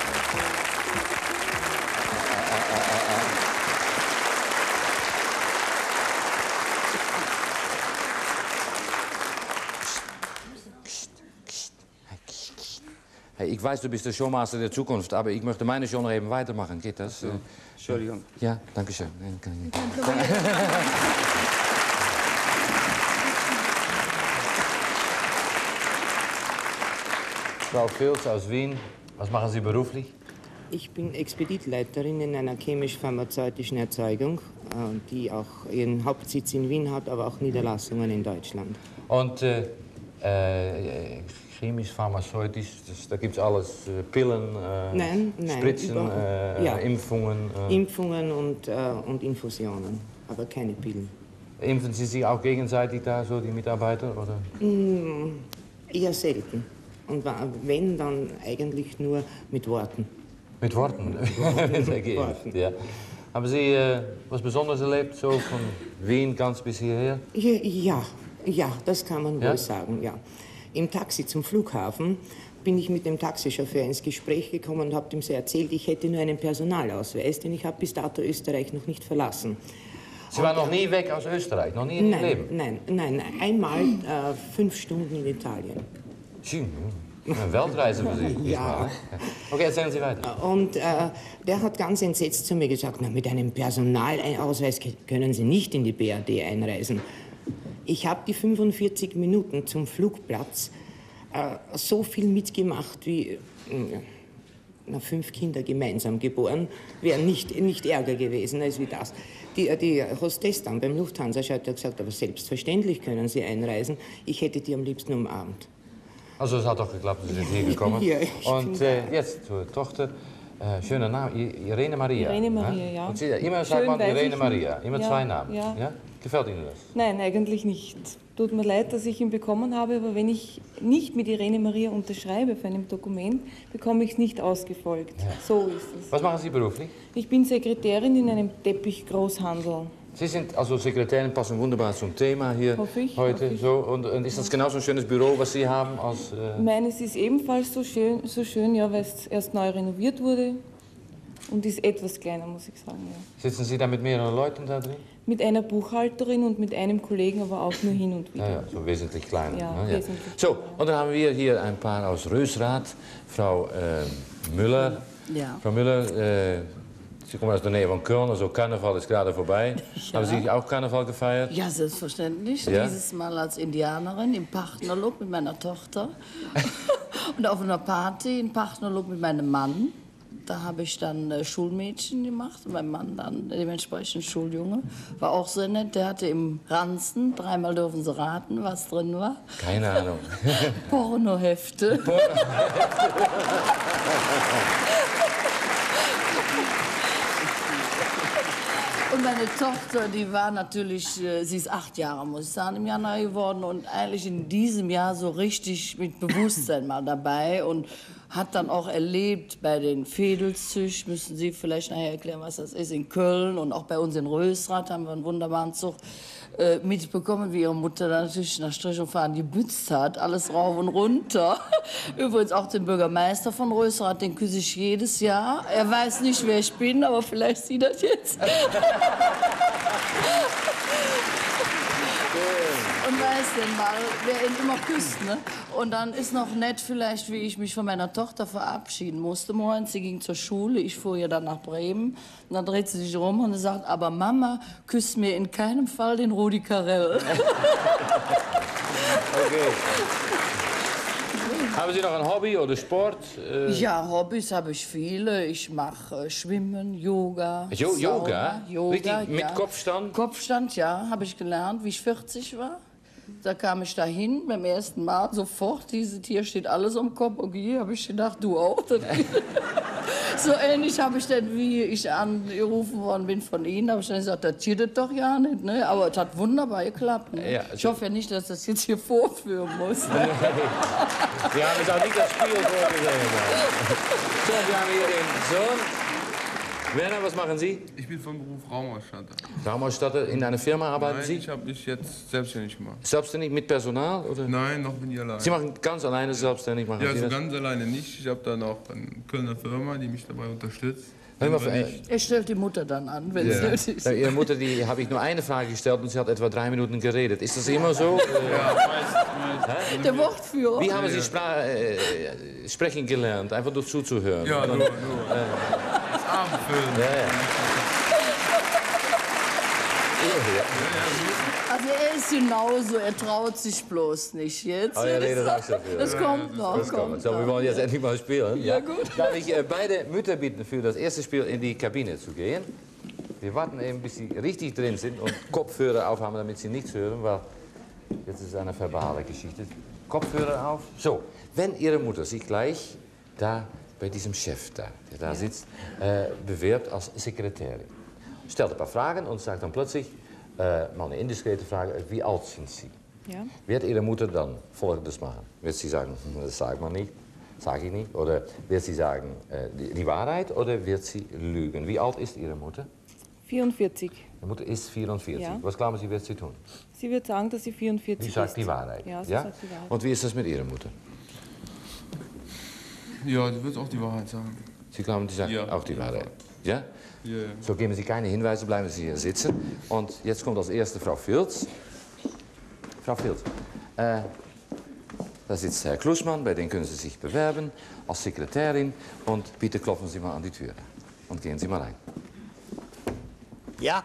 Hey, ich weiß, du bist der Showmaster der Zukunft, aber ich möchte meine Show noch eben weitermachen. Geht das? So, Entschuldigung. Ja, danke schön. Frau Pilz aus Wien, was machen Sie beruflich? Ich bin Expeditleiterin in einer chemisch-pharmazeutischen Erzeugung, die auch ihren Hauptsitz in Wien hat, aber auch Niederlassungen in Deutschland. Und chemisch-pharmazeutisch, da gibt es alles, Pillen, Nein, Spritzen, ja. Impfungen. Impfungen und Infusionen, aber keine Pillen. Impfen Sie sich auch gegenseitig da, so die Mitarbeiter? Oder? Eher selten. Und wenn, dann eigentlich nur mit Worten. Mit Worten? Worten. Ja. Haben Sie was Besonderes erlebt, so von Wien ganz bis hierher? Ja, das kann man Ja? wohl sagen, ja. Im Taxi zum Flughafen bin ich mit dem Taxichauffeur ins Gespräch gekommen und habe ihm so erzählt, ich hätte nur einen Personalausweis, denn ich habe bis dato Österreich noch nicht verlassen. Sie waren noch nie weg aus Österreich, noch nie in Ihrem Leben? Nein, einmal 5 Stunden in Italien. Schön, eine Weltreise für Sie. Ja. Okay, erzählen Sie weiter. Und der hat ganz entsetzt zu mir gesagt, na, mit einem Personalausweis können Sie nicht in die BRD einreisen. Ich habe die 45 Minuten zum Flugplatz so viel mitgemacht wie 5 Kinder gemeinsam geboren, wäre nicht ärger gewesen als wie das. Die Hostess dann beim Lufthansa-Schalter hat gesagt, aber selbstverständlich können Sie einreisen. Ich hätte die am liebsten umarmt. Also es hat doch geklappt, Sie sind hier gekommen. Ja, Und jetzt zur Tochter. Schöner Name, Irene Maria. Irene Maria, ja. Und Sie, immer sagt Schön man weiß Irene ich Maria, nicht. immer Ja, 2 Namen. ja. Gefällt Ihnen das? Nein, eigentlich nicht. Tut mir leid, dass ich ihn bekommen habe, aber wenn ich nicht mit Irene Maria unterschreibe für ein Dokument, bekomme ich es nicht ausgefolgt. Ja. So ist es. Was machen Sie beruflich? Ich bin Sekretärin in einem Teppichgroßhandel. Sie sind also Sekretärin, passen wunderbar zum Thema hier Hoffe ich, heute. hoffe ich. So, und ist das genauso ein schönes Büro, was Sie haben? Als, Meines ist ebenfalls so schön, ja, weil es erst neu renoviert wurde und ist etwas kleiner, muss ich sagen. Ja. Sitzen Sie da mit mehreren Leuten da drin? Mit einer Buchhalterin und mit einem Kollegen, aber auch nur hin und wieder. Ja, so wesentlich kleiner. Ja, ne? wesentlich. So, und dann haben wir hier ein paar aus Rösrath. Frau Müller. Ja. Frau Müller, Sie kommen aus der Nähe von Köln, also Karneval ist gerade vorbei. Ja. Haben Sie auch Karneval gefeiert? Ja, selbstverständlich. Ja? Dieses Mal als Indianerin im Partnerlook mit meiner Tochter. Und auf einer Party in Partnerlook mit meinem Mann. Da habe ich dann Schulmädchen gemacht und mein Mann dann dementsprechend Schuljunge. War auch sehr nett. Der hatte im Ranzen, dreimal dürfen Sie raten, was drin war. Keine Ahnung. Pornohefte. Und meine Tochter, die war natürlich, sie ist 8 Jahre, muss ich sagen, im Januar geworden und eigentlich in diesem Jahr so richtig mit Bewusstsein mal dabei und hat dann auch erlebt bei den Vedelszüch, müssen Sie vielleicht nachher erklären, was das ist, in Köln und auch bei uns in Rösrath haben wir einen wunderbaren Zug mitbekommen, wie ihre Mutter dann natürlich nach Strich und Faden gebützt hat, alles rauf und runter. Übrigens auch den Bürgermeister von Rösrath, den küsse ich jedes Jahr. Er weiß nicht, wer ich bin, aber vielleicht sieht er das jetzt. Und weiß denn mal, wer ihn immer küsst, ne? Und dann ist noch nett vielleicht, wie ich mich von meiner Tochter verabschieden musste. Morgens, sie ging zur Schule, ich fuhr ihr dann nach Bremen. Und dann dreht sie sich rum und sagt, aber Mama küsst mir in keinem Fall den Rudi Carrell. Okay. Haben Sie noch ein Hobby oder Sport? Ja, Hobbys habe ich viele. Ich mache Schwimmen, Yoga, Yoga? Yoga, Richtig, mit ja. Kopfstand? Kopfstand, ja, habe ich gelernt, wie ich 40 war. Da kam ich dahin beim ersten Mal sofort, dieses Tier steht alles am Kopf. Okay, habe ich gedacht, du auch. So ähnlich habe ich dann, wie ich angerufen worden bin von Ihnen, habe ich dann gesagt, das geht doch ja nicht. Ne? Aber es hat wunderbar geklappt. Ne? Ja, ich hoffe ja nicht, dass das jetzt hier vorführen muss. Ne? Wir haben jetzt auch nicht das Spiel vorgesehen. So, wir haben hier den Sohn. Werner, was machen Sie? Ich bin von Beruf Raumausstatter. Raumausstatter, in einer Firma arbeiten Nein, Sie? ich habe mich jetzt selbstständig gemacht. Selbstständig mit Personal? Oder? Nein, noch bin ich allein. Sie machen ganz alleine selbstständig? Machen ja, Sie so das? ganz alleine nicht. Ich habe dann auch eine Kölner Firma, die mich dabei unterstützt. Er stellt die Mutter dann an, wenn es nötig ist. Ihre Mutter, die habe ich nur eine Frage gestellt und sie hat etwa 3 Minuten geredet. Ist das immer so? Ja, meist. Der Wortführer. Wie haben Sie sprechen gelernt? Einfach durch zuzuhören? Ja, nur. Das Abendfüllen. Also er ist genauso, er traut sich bloß nicht jetzt. Oh, ja, nee, das das kommt noch. Das kommt. So, wir wollen jetzt endlich mal spielen. Ja, gut. Darf ich beide Mütter bitten, für das erste Spiel in die Kabine zu gehen? Wir warten eben, bis sie richtig drin sind und Kopfhörer aufhaben, damit sie nichts hören, weil jetzt ist eine verbale Geschichte. Kopfhörer auf. So, wenn Ihre Mutter sich gleich da bei diesem Chef da, der da sitzt, bewirbt als Sekretärin, stellt ein paar Fragen und sagt dann plötzlich, mal eine indiskrete Frage, wie alt sind Sie? Ja. Wird Ihre Mutter dann Folgendes machen? Wird sie sagen, das sagt man nicht, sage ich nicht? Oder wird sie sagen, die Wahrheit oder wird sie lügen? Wie alt ist Ihre Mutter? 44. Ihre Mutter ist 44. Ja. Was glauben Sie, wird sie tun? Sie wird sagen, dass sie 44 ist. Sie sagt die Wahrheit. Ja, sie sagt die Wahrheit. Und wie ist das mit Ihrer Mutter? Ja, die wird auch die Wahrheit sagen. Sie glauben, die sagt Ja, auch die Wahrheit? Ja? Ja, ja. So geben Sie keine Hinweise, bleiben Sie hier sitzen. Und jetzt kommt als erste Frau Filz. Frau Filz, da sitzt Herr Klusmann, bei dem können Sie sich bewerben als Sekretärin. Und bitte klopfen Sie mal an die Tür. Und gehen Sie mal rein. Ja,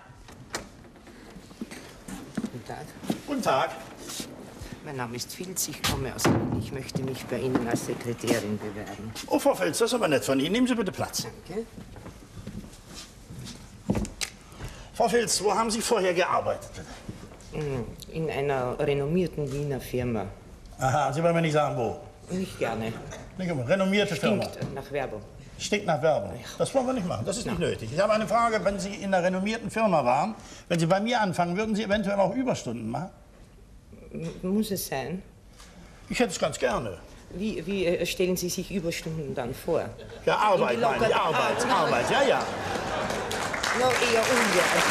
Guten Tag. guten Tag. Mein Name ist Filz, ich komme aus Wien. Ich möchte mich bei Ihnen als Sekretärin bewerben. Oh, Frau Filz, das ist aber nett von Ihnen. Nehmen Sie bitte Platz. Danke. Frau Filz, wo haben Sie vorher gearbeitet? In einer renommierten Wiener Firma. Aha, Sie wollen mir nicht sagen, wo. Nicht gerne. Nicht immer. Renommierte Firma. Stinkt nach Werbung. Stinkt nach Werbung. Das wollen wir nicht machen. Das ist nicht nötig. Ich habe eine Frage. Wenn Sie in einer renommierten Firma waren, wenn Sie bei mir anfangen, würden Sie eventuell auch Überstunden machen? Muss es sein? Ich hätte es ganz gerne. Wie stellen Sie sich Überstunden dann vor? Ja, Arbeit, In die meine ich. lockere Arbeit, ja, ja. Noch eher ungern.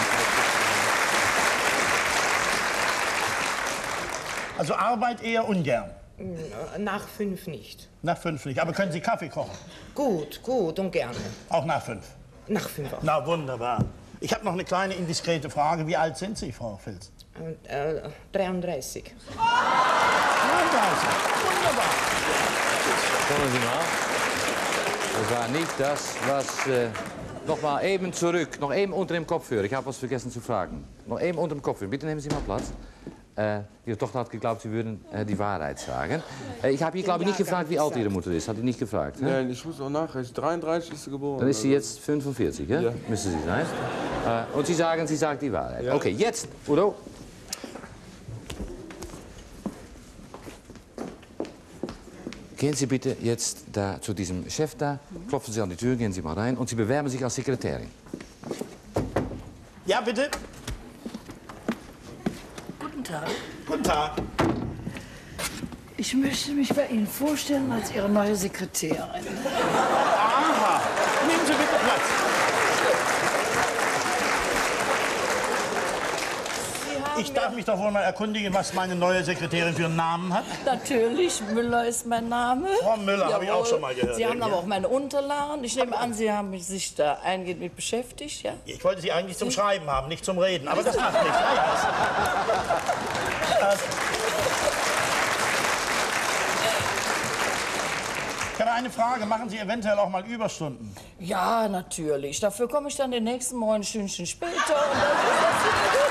Also Arbeit eher ungern. Nach 5 nicht. Nach 5 nicht. Aber können Sie Kaffee kochen? Gut, gut und gerne. Auch nach 5? Nach 5 auch. Na, wunderbar. Ich habe noch eine kleine indiskrete Frage. Wie alt sind Sie, Frau Filz? 33. 33. Wunderbar. Kommen Sie mal. Das war nicht das, was... noch mal eben zurück. Noch eben unter dem Kopfhörer. Ich habe was vergessen zu fragen. Noch eben unter dem Kopfhörer. Bitte nehmen Sie mal Platz. Ihre Tochter hat geglaubt, Sie würden die Wahrheit sagen. Ich habe hier, glaube ich, nicht gefragt, wie alt Ihre Mutter ist. Hat die nicht gefragt? Ne? Nein, ich muss auch nachrechnen. 33 ist sie geboren. Dann ist sie jetzt 45, ja? Ja. Müsste sie sein. Und Sie sagen, sie sagt die Wahrheit. Ja. Okay, jetzt, Udo. Gehen Sie bitte jetzt da zu diesem Chef da, klopfen Sie an die Tür, gehen Sie mal rein und Sie bewerben sich als Sekretärin. Ja, bitte. Guten Tag. Guten Tag. Ich möchte mich bei Ihnen vorstellen als Ihre neue Sekretärin. Aha. Nehmen Sie bitte Platz. Ich darf mich doch wohl mal erkundigen, was meine neue Sekretärin für einen Namen hat. Natürlich, Müller ist mein Name. Frau Müller, habe ich auch schon mal gehört. Sie haben aber auch meine Unterlagen. Ich nehme an, Sie haben sich da eingehend mit beschäftigt, ja? Ich wollte Sie eigentlich zum Schreiben haben, nicht zum Reden. Aber das macht nichts. Ich habe eine Frage. Machen Sie eventuell auch mal Überstunden? Ja, natürlich. Dafür komme ich dann den nächsten Morgen ein Stündchen später und dann ist das wieder gut.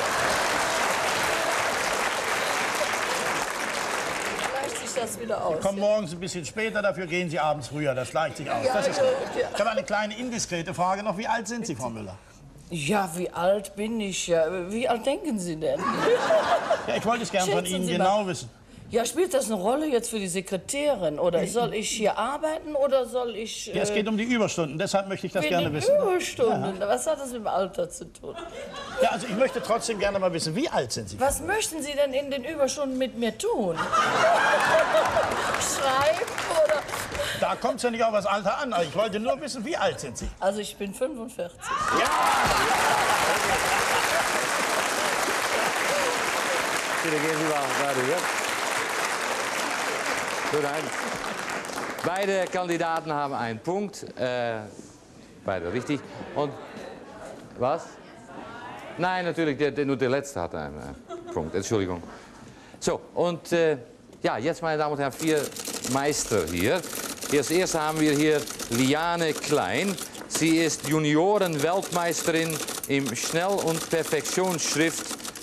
Das wieder aus. Sie kommen morgens ein bisschen später, dafür gehen Sie abends früher. Das gleicht sich aus. Ja, Das ist gut, gut. ja. Ich habe eine kleine indiskrete Frage noch. Wie alt sind Sie, Frau Müller? Ja, wie alt bin ich? Ja, wie alt denken Sie denn? Ja, ich wollte es gerne von Schätzen Ihnen Sie genau mal. wissen. Ja, spielt das eine Rolle jetzt für die Sekretärin? Oder soll ich hier arbeiten oder soll ich... Ja, es geht um die Überstunden, deshalb möchte ich das wegen gerne den wissen. Überstunden? Was hat das mit dem Alter zu tun? Ja, also ich möchte trotzdem gerne mal wissen, wie alt sind Sie? Was möchten Sie denn in den Überstunden mit mir tun? Schreiben oder... Da kommt es ja nicht auf das Alter an, aber ich wollte nur wissen, wie alt sind Sie? Also ich bin 45. Bitte gehen Sie mal weiter hier. Gut, nein. Beide Kandidaten haben einen Punkt. Beide richtig. Und was? Nein, natürlich, nur der Letzte hat einen Punkt. Entschuldigung. So, und ja, jetzt, meine Damen und Herren, 4 Meister hier. Als erste haben wir hier Liane Klein. Sie ist Junioren-Weltmeisterin im Schnell- und Perfektionsschrift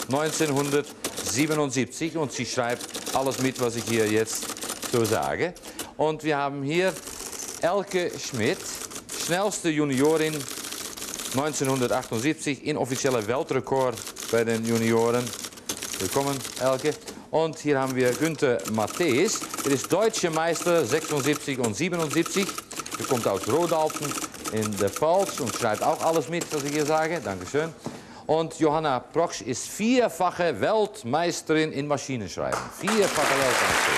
1977 und sie schreibt alles mit, was ich hier jetzt so sage. Und wir haben hier Elke Schmidt, schnellste Juniorin 1978, inoffizieller Weltrekord bei den Junioren. Willkommen, Elke. Und hier haben wir Günther Matthäus. Er ist deutscher Meister 76 und 77. Er kommt aus Rodalpen in der Pfalz und schreibt auch alles mit, was ich hier sage. Dankeschön. Und Johanna Proksch ist 4-fache Weltmeisterin in Maschinenschreiben. 4-fache Weltmeisterin.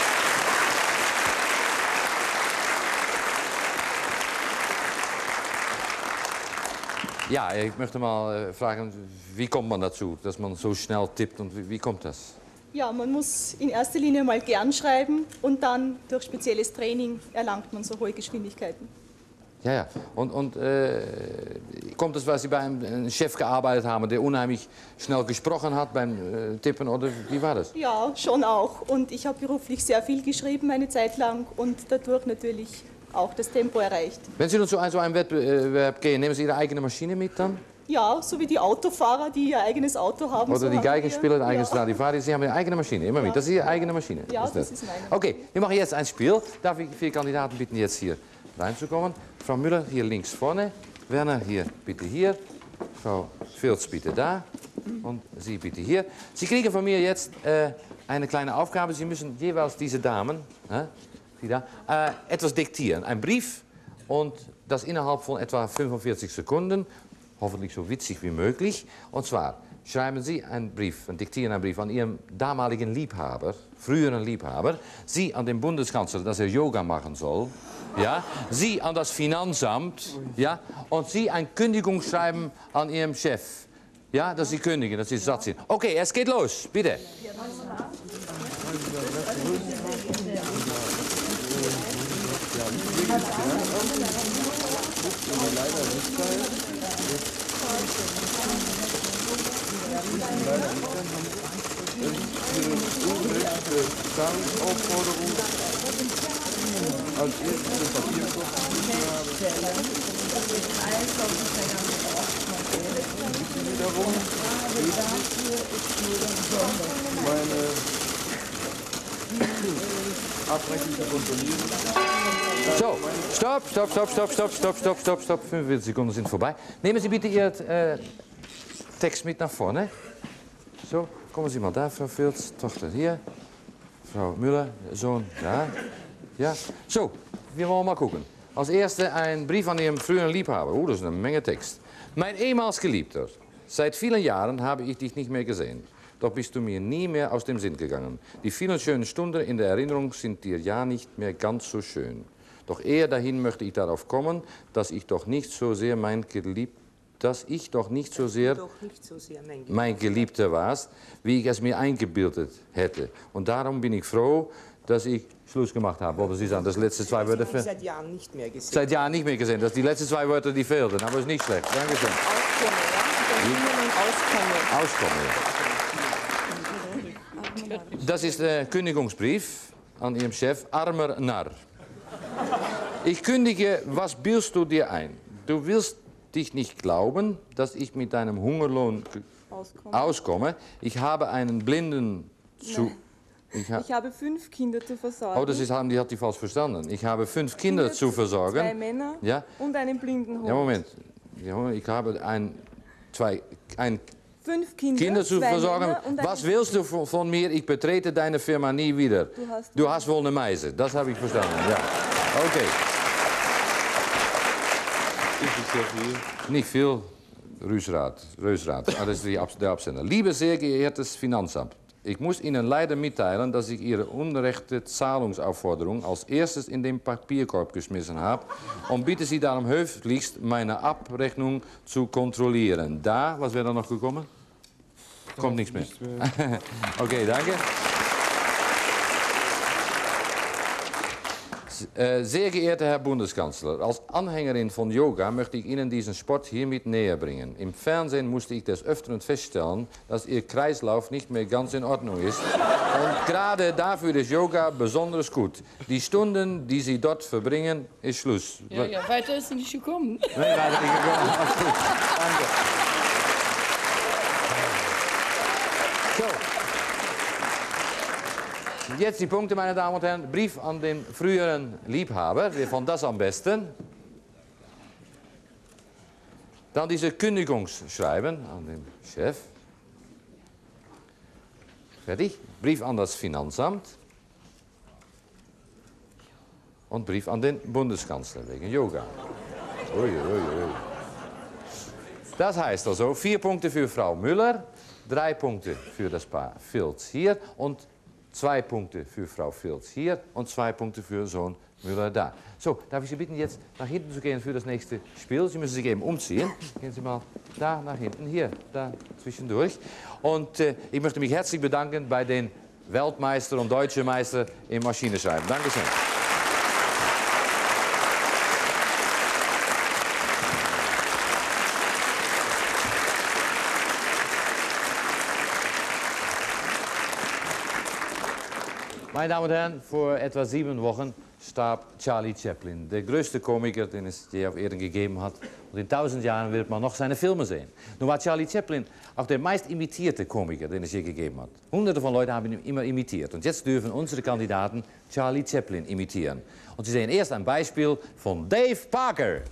Ja, ich möchte mal fragen, wie kommt man dazu, dass man so schnell tippt und wie kommt das? Ja, man muss in erster Linie mal gern schreiben und dann durch spezielles Training erlangt man so hohe Geschwindigkeiten. Ja, ja. Und kommt es, weil Sie bei einem Chef gearbeitet haben, der unheimlich schnell gesprochen hat beim Tippen, oder wie war das? Ja, schon auch. Und ich habe beruflich sehr viel geschrieben eine Zeit lang und dadurch natürlich auch das Tempo erreicht. Wenn Sie nun zu so einem Wettbewerb gehen, nehmen Sie Ihre eigene Maschine mit dann? Ja, so wie die Autofahrer, die ihr eigenes Auto haben. Oder so die haben Geigenspieler, wir. ein eigenes Stradivari, Sie haben Ihre eigene Maschine, immer mit. Das ist Ihre eigene Maschine. Ja, das ist meine. Okay, wir machen jetzt ein Spiel. Darf ich 4 Kandidaten bitten, jetzt hier reinzukommen? Frau Müller hier links vorne, Werner hier bitte hier, Frau Filz bitte da und Sie bitte hier. Sie kriegen von mir jetzt eine kleine Aufgabe. Sie müssen jeweils diese Damen, die da, etwas diktieren. Ein Brief und das innerhalb von etwa 45 Sekunden. Hoffentlich so witzig wie möglich. Und zwar schreiben Sie einen Brief, diktieren einen Brief an Ihrem damaligen Liebhaber, früheren Liebhaber. Sie an den Bundeskanzler, dass er Yoga machen soll. Ja? Sie an das Finanzamt. Ja? Und Sie ein Kündigungsschreiben an Ihrem Chef. Ja, dass Sie kündigen, dass Sie satt sind. Okay, es geht los, bitte. Zahlungsaufforderung als erstes Papierkosten wiederum Meine Abrechnung zu kontrollieren. So, stopp. 45 Sekunden sind vorbei. Nehmen Sie bitte Ihren Text mit nach vorne. So, kommen Sie mal da, Frau Filz, Tochter hier. Frau Müller, Sohn da. Ja, so, wir wollen mal gucken. Als eerste ein Brief an Ihren früheren Liebhaber. Das ist eine Menge Text. Mein ehemals Geliebter, seit vielen Jahren habe ich dich nicht mehr gesehen. Doch bist du mir nie mehr aus dem Sinn gegangen. Die vielen schönen Stunden in der Erinnerung sind dir ja nicht mehr ganz so schön. Doch eher dahin möchte ich darauf kommen, dass ich doch nicht so sehr mein Geliebter warst, wie ich es mir eingebildet hätte. Und darum bin ich froh, dass ich Schluss gemacht habe. Aber Sie sagen, das letzte zwei Wörter... Sie haben seit Jahren nicht mehr gesehen. Seit Jahren nicht mehr gesehen. Das die letzten zwei Wörter, die fehlten. Aber ist nicht schlecht. Dankeschön. Auskommen, ja. Das ist der Kündigungsbrief an Ihrem Chef, armer Narr. Ich kündige, was bildest du dir ein? Du willst dich nicht glauben, dass ich mit deinem Hungerlohn auskomme. Ich habe einen Blinden zu... Ich habe 5 Kinder zu versorgen. Oh, die hat die falsch verstanden. Ich habe 5 Kinder zu versorgen. 2 Männer und einen blinden Hund. Ja, Moment. Ich habe 5 Kinder zu versorgen. Was willst du von mir? Ich betrete deine Firma nie wieder. Du hast wohl eine Meise. Das habe ich verstanden. Ja. Okay. Nicht viel. Rösrath. Das ist der Absender. Liebe sehr geehrtes Finanzamt. Ich muss Ihnen leider mitteilen, dass ich Ihre unrechte Zahlungsaufforderung als erstes in den Papierkorb geschmissen habe und bitte Sie darum höflichst, meine Abrechnung zu kontrollieren. Was wäre da noch gekommen? Kommt nichts mehr. Okay, danke. Sehr geehrter Herr Bundeskanzler, als Anhängerin von Yoga möchte ich Ihnen diesen Sport hiermit näher bringen. Im Fernsehen musste ich des Öfteren feststellen, dass Ihr Kreislauf nicht mehr ganz in Ordnung ist. Und gerade dafür ist Yoga besonders gut. Die Stunden, die Sie dort verbringen, ist Schluss. Ja, weiter ist nicht gekommen. Nee, weiter nicht gekommen. Danke. So. Jetzt die Punkte, meine Damen und Herren. Brief an den früheren Liebhaber. Wir fanden das am besten. Dann diese Kündigungsschreiben an den Chef. Fertig. Brief an das Finanzamt. Und Brief an den Bundeskanzler wegen Yoga. Ui, ui, ui. Das heißt also 4 Punkte für Frau Müller, 3 Punkte für das Paar Filz hier und 2 Punkte für Frau Filz hier und 2 Punkte für Sohn Müller da. So, darf ich Sie bitten, jetzt nach hinten zu gehen für das nächste Spiel. Sie müssen sich eben umziehen. Gehen Sie mal da nach hinten, hier, da zwischendurch. Und ich möchte mich herzlich bedanken bei den Weltmeister und Deutsche Meister im Maschineschreiben. Dankeschön. Meine Damen und Herren, vor etwa 7 Wochen starb Charlie Chaplin, der größte Komiker, den es je auf Erden gegeben hat. Und in 1000 Jahren wird man noch seine Filme sehen. Nun war Charlie Chaplin auch der meist imitierte Komiker, den es je gegeben hat. Hunderte von Leuten haben ihn immer imitiert. Und jetzt dürfen unsere Kandidaten Charlie Chaplin imitieren. Und Sie sehen erst ein Beispiel von Dave Parker.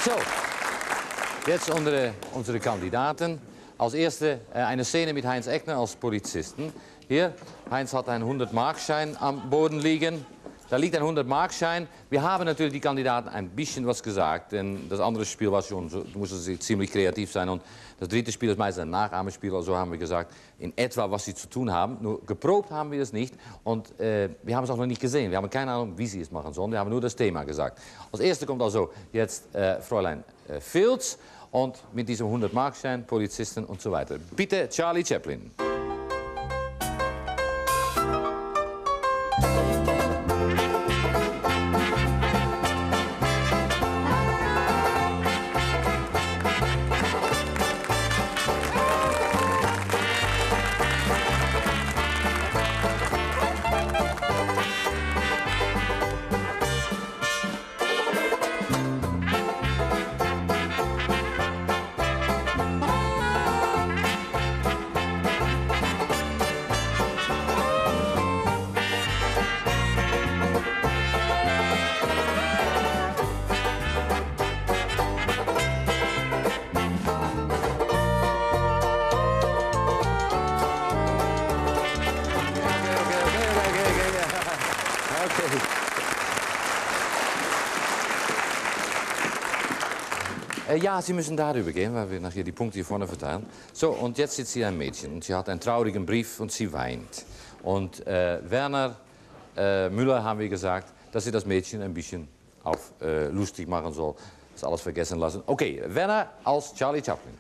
So, jetzt unsere Kandidaten. Als erste eine Szene mit Heinz Eckner als Polizisten. Hier, Heinz hat einen 100-Mark-Schein am Boden liegen. Da liegt ein 100-Mark-Schein. Wir haben natürlich die Kandidaten ein bisschen was gesagt, denn das andere Spiel war schon, du musstest ziemlich kreativ sein und das dritte Spiel ist meistens ein Nachahmespiel, also haben wir gesagt, in etwa, was sie zu tun haben. Nur geprobt haben wir es nicht und wir haben es auch noch nicht gesehen. Wir haben keine Ahnung, wie sie es machen sollen, wir haben nur das Thema gesagt. Als erste kommt also jetzt Fräulein Filz und mit diesem 100-Mark-Schein, Polizisten und so weiter. Bitte, Charlie Chaplin. Ja, Sie müssen darüber gehen, weil wir nachher die Punkte hier vorne verteilen. So, und jetzt sitzt hier ein Mädchen und sie hat einen traurigen Brief und sie weint. Und Werner Müller haben wir gesagt, dass sie das Mädchen ein bisschen auf lustig machen soll, das alles vergessen lassen. Okay, Werner als Charlie Chaplin.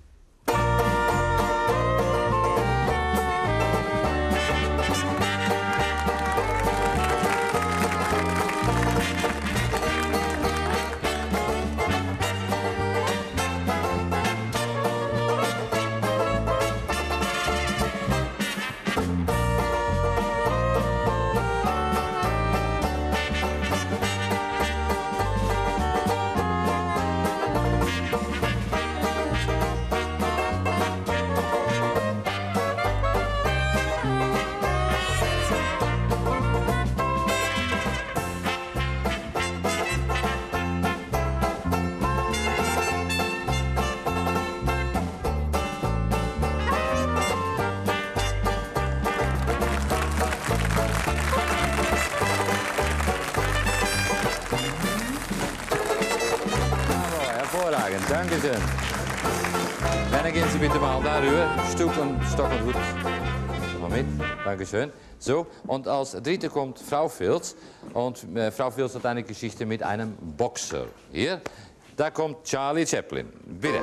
Dankeschön. Dann gehen Sie bitte mal darüber. Stock und Hut. Mal mit. Dankeschön. So, und als dritte kommt Frau Filz. Und Frau Filz hat eine Geschichte mit einem Boxer. Hier, da kommt Charlie Chaplin. Bitte.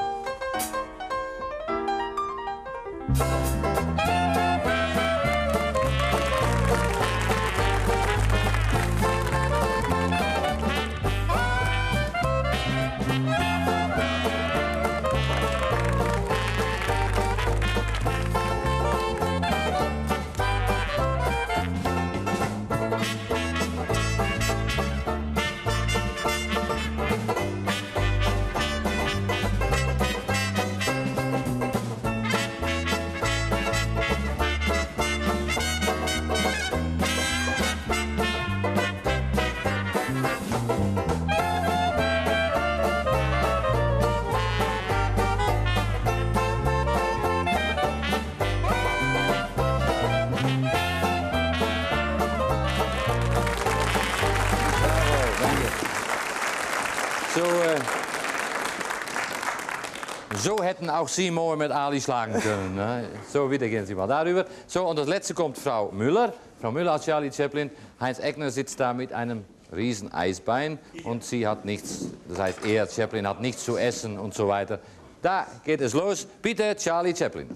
So hätten auch Sie morgen mit Ali schlagen können. Ne? So, wieder gehen Sie mal darüber. So, und als letzte kommt Frau Müller. Frau Müller als Charlie Chaplin. Heinz Eckner sitzt da mit einem riesen Eisbein und sie hat nichts, das heißt er, Chaplin, hat nichts zu essen und so weiter. Da geht es los. Bitte, Charlie Chaplin.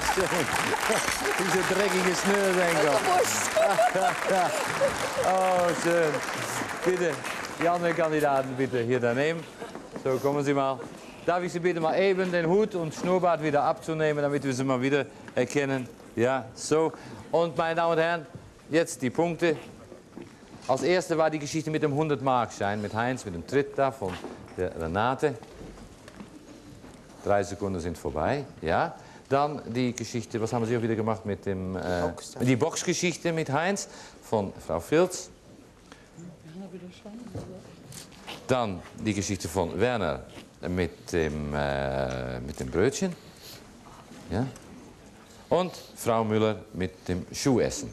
Diese dreckige Schnürsenkel. Oh, schön. Bitte, die anderen Kandidaten bitte hier daneben. So, kommen Sie mal. Darf ich Sie bitten, mal eben den Hut und Schnurrbart wieder abzunehmen, damit wir Sie mal wieder erkennen. Ja, so. Und meine Damen und Herren, jetzt die Punkte. Als erste war die Geschichte mit dem 100-Mark-Schein, mit Heinz, mit dem Tritt da von der Renate. 3 Sekunden sind vorbei, ja. Dann die Geschichte, was haben Sie auch wieder gemacht mit dem... die Boxgeschichte mit Heinz von Frau Filz. Dann die Geschichte von Werner mit dem Brötchen. Ja. Und Frau Müller mit dem Schuhessen.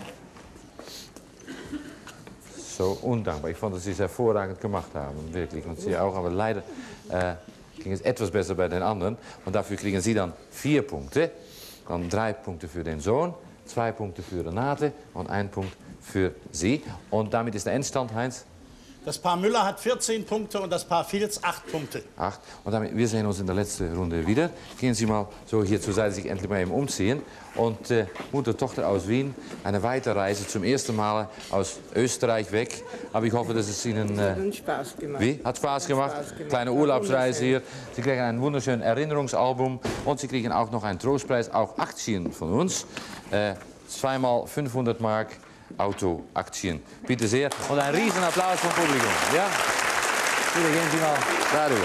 So undankbar. Ich fand, dass Sie es hervorragend gemacht haben, wirklich. Und Sie auch, aber leider ging es etwas besser bei den anderen. Und dafür kriegen Sie dann 4 Punkte. Dann 3 Punkte für den Sohn, 2 Punkte für Renate und 1 Punkt für Sie. Und damit ist der Endstand, Heinz? Das Paar Müller hat 14 Punkte und das Paar Filz 8 Punkte. 8. Und damit, wir sehen uns in der letzten Runde wieder. Gehen Sie mal so hier zur Seite, sich endlich mal eben umziehen. Und Mutter, Tochter aus Wien, eine Weiterreise zum ersten Mal aus Österreich weg. Aber ich hoffe, dass es Ihnen... Hat uns Spaß gemacht. Wie? Hat Spaß gemacht? Kleine Urlaubsreise hier. Sie kriegen ein wunderschönes Erinnerungsalbum. Und Sie kriegen auch noch einen Trostpreis, auch Aktien von uns. 2 x 500 Mark. Autoaktien. Bitte sehr. Und ein riesen Applaus vom Publikum. Ja? Bitte gehen Sie mal darüber.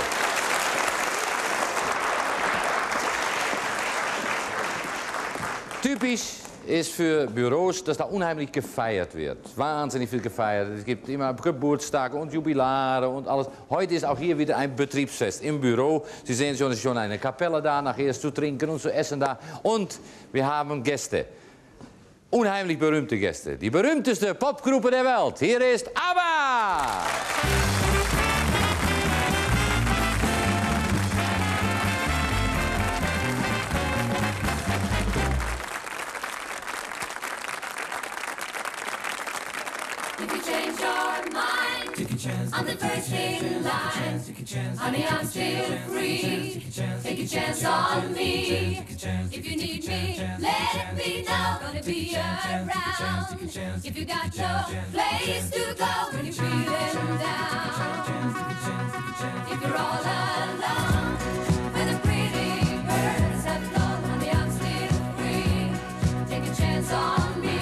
Typisch ist für Büros, dass da unheimlich gefeiert wird. Wahnsinnig viel gefeiert. Es gibt immer Geburtstage und Jubilare und alles. Heute ist auch hier wieder ein Betriebsfest im Büro. Sie sehen schon eine Kapelle da, nachher ist zu trinken und zu essen da. Und wir haben Gäste. Unheimlich berühmte Gäste. Die berühmteste Popgruppe der Welt. Hier ist ABBA! If you change your mind, take a chance on the first in line. Honey, I'm still free. Take a chance on me. If you need me, let me know. Gonna be around. If you got no place to go when you're feeling down. If you're all alone, when the pretty birds have flown, honey, I'm still free. Take a chance on me.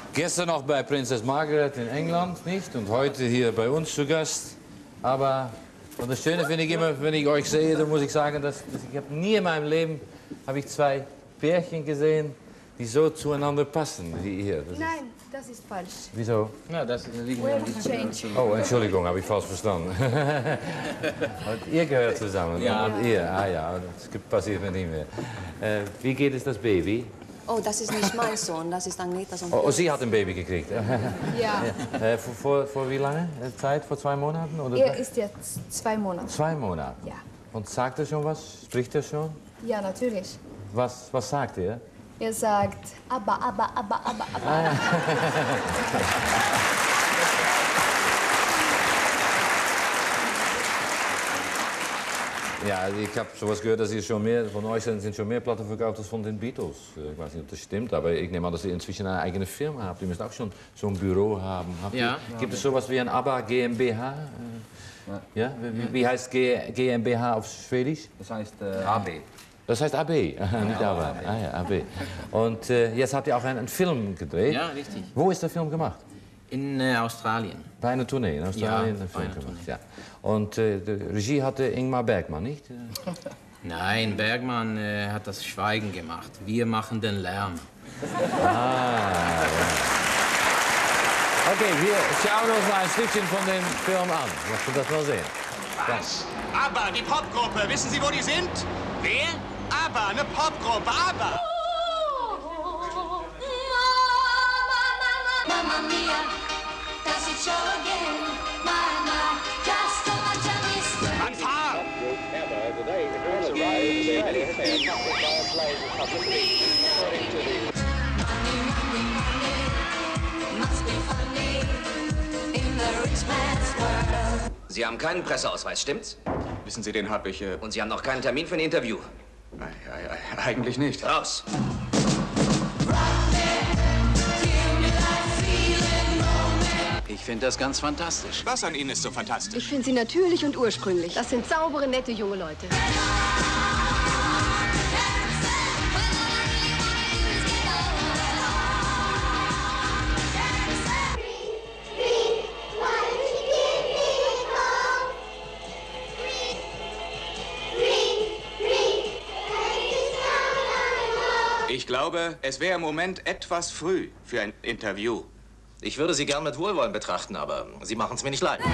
Gestern noch bei Prinzess Margaret in England, nicht? Und heute hier bei uns zu Gast. Aber und das Schöne finde ich immer, wenn ich euch sehe, dann muss ich sagen, dass ich habe nie in meinem Leben habe ich zwei Pärchen gesehen, die so zueinander passen wie ihr. Nein, das ist falsch. Wieso? Ja, das liegt We have to change. Oh, Entschuldigung, habe ich falsch verstanden. Und ihr gehört zusammen. Ja. Und ihr, ah ja, das passiert mir nicht mehr. Wie geht es das Baby? Oh, das ist nicht mein Sohn, das ist Agnetas Sohn. Oh, sie hat ein Baby gekriegt. Ja. Vor wie lange Zeit? Vor 2 Monaten? Oder? Er ist jetzt 2 Monate. 2 Monate? Ja. Und sagt er schon was? Spricht er schon? Ja, natürlich. Was sagt er? Er sagt, aber. Ah. Ja, ich habe sowas gehört, dass Sie schon mehr, von euch sind schon mehr Platten verkauft als von den Beatles. Ich weiß nicht, ob das stimmt, aber ich nehme an, dass ihr inzwischen eine eigene Firma habt. Ihr müsst auch schon so ein Büro haben. Gibt es sowas wie ein ABBA GmbH? Ja? Wie heißt GmbH auf Schwedisch? Das heißt AB. Das heißt AB, nicht ABBA. Ah, ja, AB. Und jetzt habt ihr auch einen Film gedreht. Ja, richtig. Wo ist der Film gemacht? In Australien. Bei einer Tournee in Australien? Ja, Film gemacht. Ja. Und die Regie hatte Ingmar Bergman, nicht? Nein, Bergman hat das Schweigen gemacht. Wir machen den Lärm. Ah, ja. Okay, wir schauen uns mal ein Stückchen von dem Film an. Lass uns das mal sehen. Was? ABBA, die Popgruppe. Wissen Sie, wo die sind? Wer? ABBA, eine Popgruppe. ABBA. Mamma mia, does it show again? My, just so much I missed her. Anfahren! Must be funny in the rich man's world. Sie haben keinen Presseausweis, stimmt's? Wissen Sie, den habe ich... Und Sie haben noch keinen Termin für ein Interview? Eigentlich nicht. Raus! Ich finde das ganz fantastisch. Was an Ihnen ist so fantastisch? Ich finde sie natürlich und ursprünglich. Das sind saubere, nette junge Leute. Ich glaube, es wäre im Moment etwas früh für ein Interview. Ich würde Sie gern mit Wohlwollen betrachten, aber Sie machen es mir nicht leid.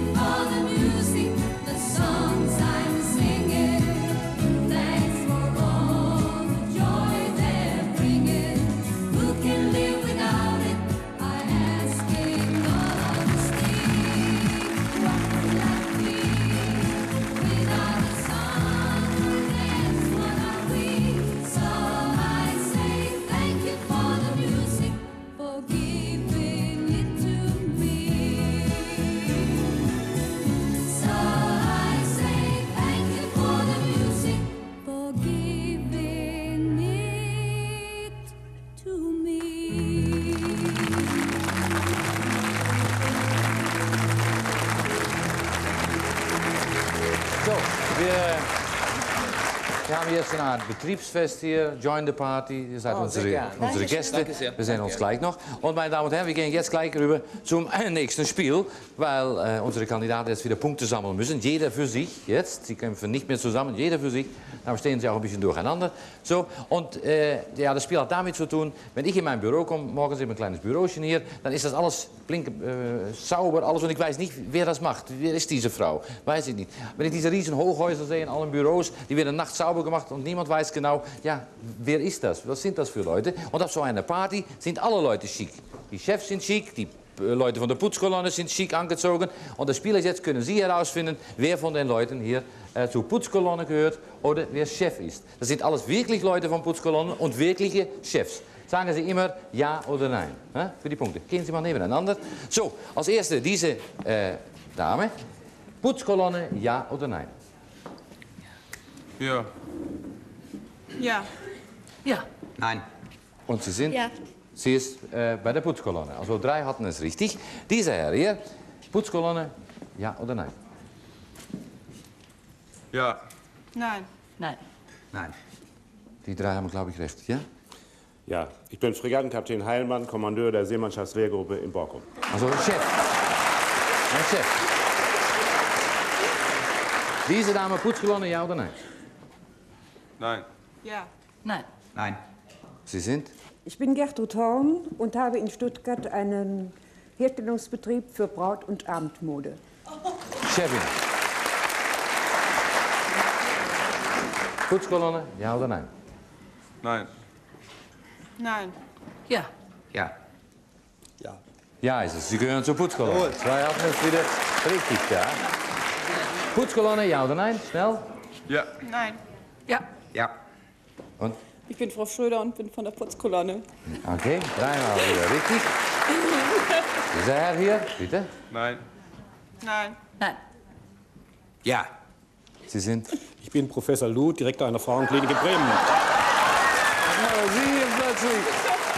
Wir haben jetzt eine Art Betriebsfest hier, Join the Party. Ihr seid unsere Gäste. Danke sehr. Wir sehen uns gleich noch. Und meine Damen und Herren, wir gehen jetzt gleich rüber zum nächsten Spiel, weil unsere Kandidaten jetzt wieder Punkte sammeln müssen. Jeder für sich jetzt. Sie kämpfen nicht mehr zusammen, jeder für sich. Dann stehen sie auch ein bisschen durcheinander. So, und ja, das Spiel hat damit zu tun, wenn ich in mein Büro komme, morgens in mein kleines Bürochen hier, dann ist das alles sauber, alles. Und ich weiß nicht, wer das macht. Wer ist diese Frau? Weiß ich nicht. Wenn ich diese riesen Hochhäuser sehe in allen Büros, die werden nachts sauber gemacht und niemand weiß genau, ja, wer ist das? Was sind das für Leute? Und auf so einer Party sind alle Leute schick. Die Chefs sind schick, die Leute von der Putzkolonne sind schick angezogen. Und das Spiel ist jetzt, können Sie herausfinden, wer von den Leuten hier zur Putzkolonne gehört oder wer Chef ist. Das sind alles wirklich Leute von Putzkolonnen und wirkliche Chefs. Sagen Sie immer ja oder nein für die Punkte. Gehen Sie mal nebeneinander. So, als erste diese Dame. Putzkolonne, ja oder nein? Ja. Ja. Ja. Nein. Und Sie sind? Ja. Sie ist bei der Putzkolonne. Also 3 hatten es richtig. Dieser Herr hier, Putzkolonne, ja oder nein? Ja. Nein. Nein. Nein. Die 3 haben, glaube ich, recht, ja? Ja, ich bin Fregattenkapitän Heilmann, Kommandeur der Seemannschaftswehrgruppe in Borkum. Also Chef. Ein Chef. Diese Dame Putzkolonne, ja oder nein? Nein. Ja. Nein. Nein. Sie sind? Ich bin Gertrud Horn und habe in Stuttgart einen Herstellungsbetrieb für Braut- und Abendmode. Chefin. Putzkolonne, ja oder nein? Nein. Nein. Ja. Ja. Ja. Ja ist es. Sie gehören zur Putzkolonne. Zwei hatten es wieder richtig da. Putzkolonne, ja oder nein? Schnell. Ja. Nein. Ja. Ja. Und? Ich bin Frau Schröder und bin von der Putzkolonne. Okay, dreimal wieder richtig. Dieser Herr hier, bitte. Nein. Nein. Nein. Ja. Sie sind? Ich bin Professor Luth, Direktor einer Frauenklinik in Bremen. Sie hier plötzlich.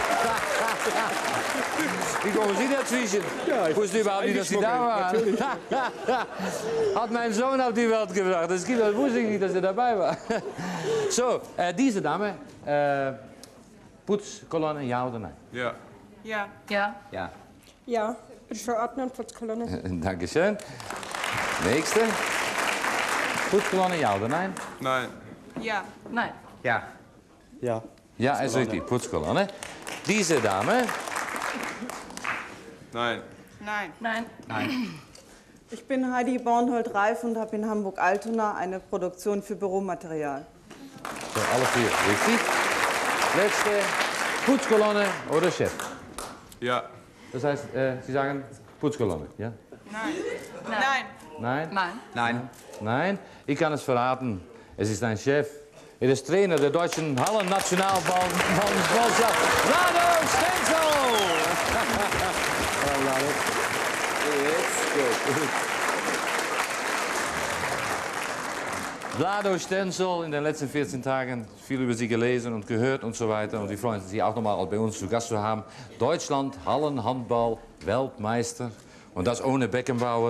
Wie kommen Sie dazwischen? Ja, ich wusste überhaupt nicht, dass Sie da waren. Hat mein Sohn auf die Welt gebracht. Das wusste ich nicht, dass er dabei war. So, diese Dame, Putzkolonne, ja oder nein? Ja. Ja. Ja. Ja. Ja, ich bin Ordner Putzkolonne. Dankeschön. Nächste. Putzkolonne, ja oder nein? Nein. Ja. Nein. Ja. Ja. Ja, ist richtig, Putzkolonne. Diese Dame. Nein. Nein. Nein. Nein. Ich bin Heidi Bornhold-Reif und habe in Hamburg-Altona eine Produktion für Büromaterial. So, alle vier richtig. Letzte, Putzkolonne oder Chef? Ja. Das heißt, Sie sagen Putzkolonne, ja? Nein. Nein. Nein? Nein. Nein. Nein? Ich kann es verraten. Es ist ein Chef. Er ist Trainer der deutschen Hallen-Nationalmannschaft, Vlado Stenzel! Vlado Stenzel, in den letzten 14 Tagen viel über Sie gelesen und gehört und so weiter. Und wir freuen uns, Sie auch nochmal bei uns zu Gast zu haben. Deutschland, Hallenhandball, Weltmeister. Und das ohne Beckenbauer.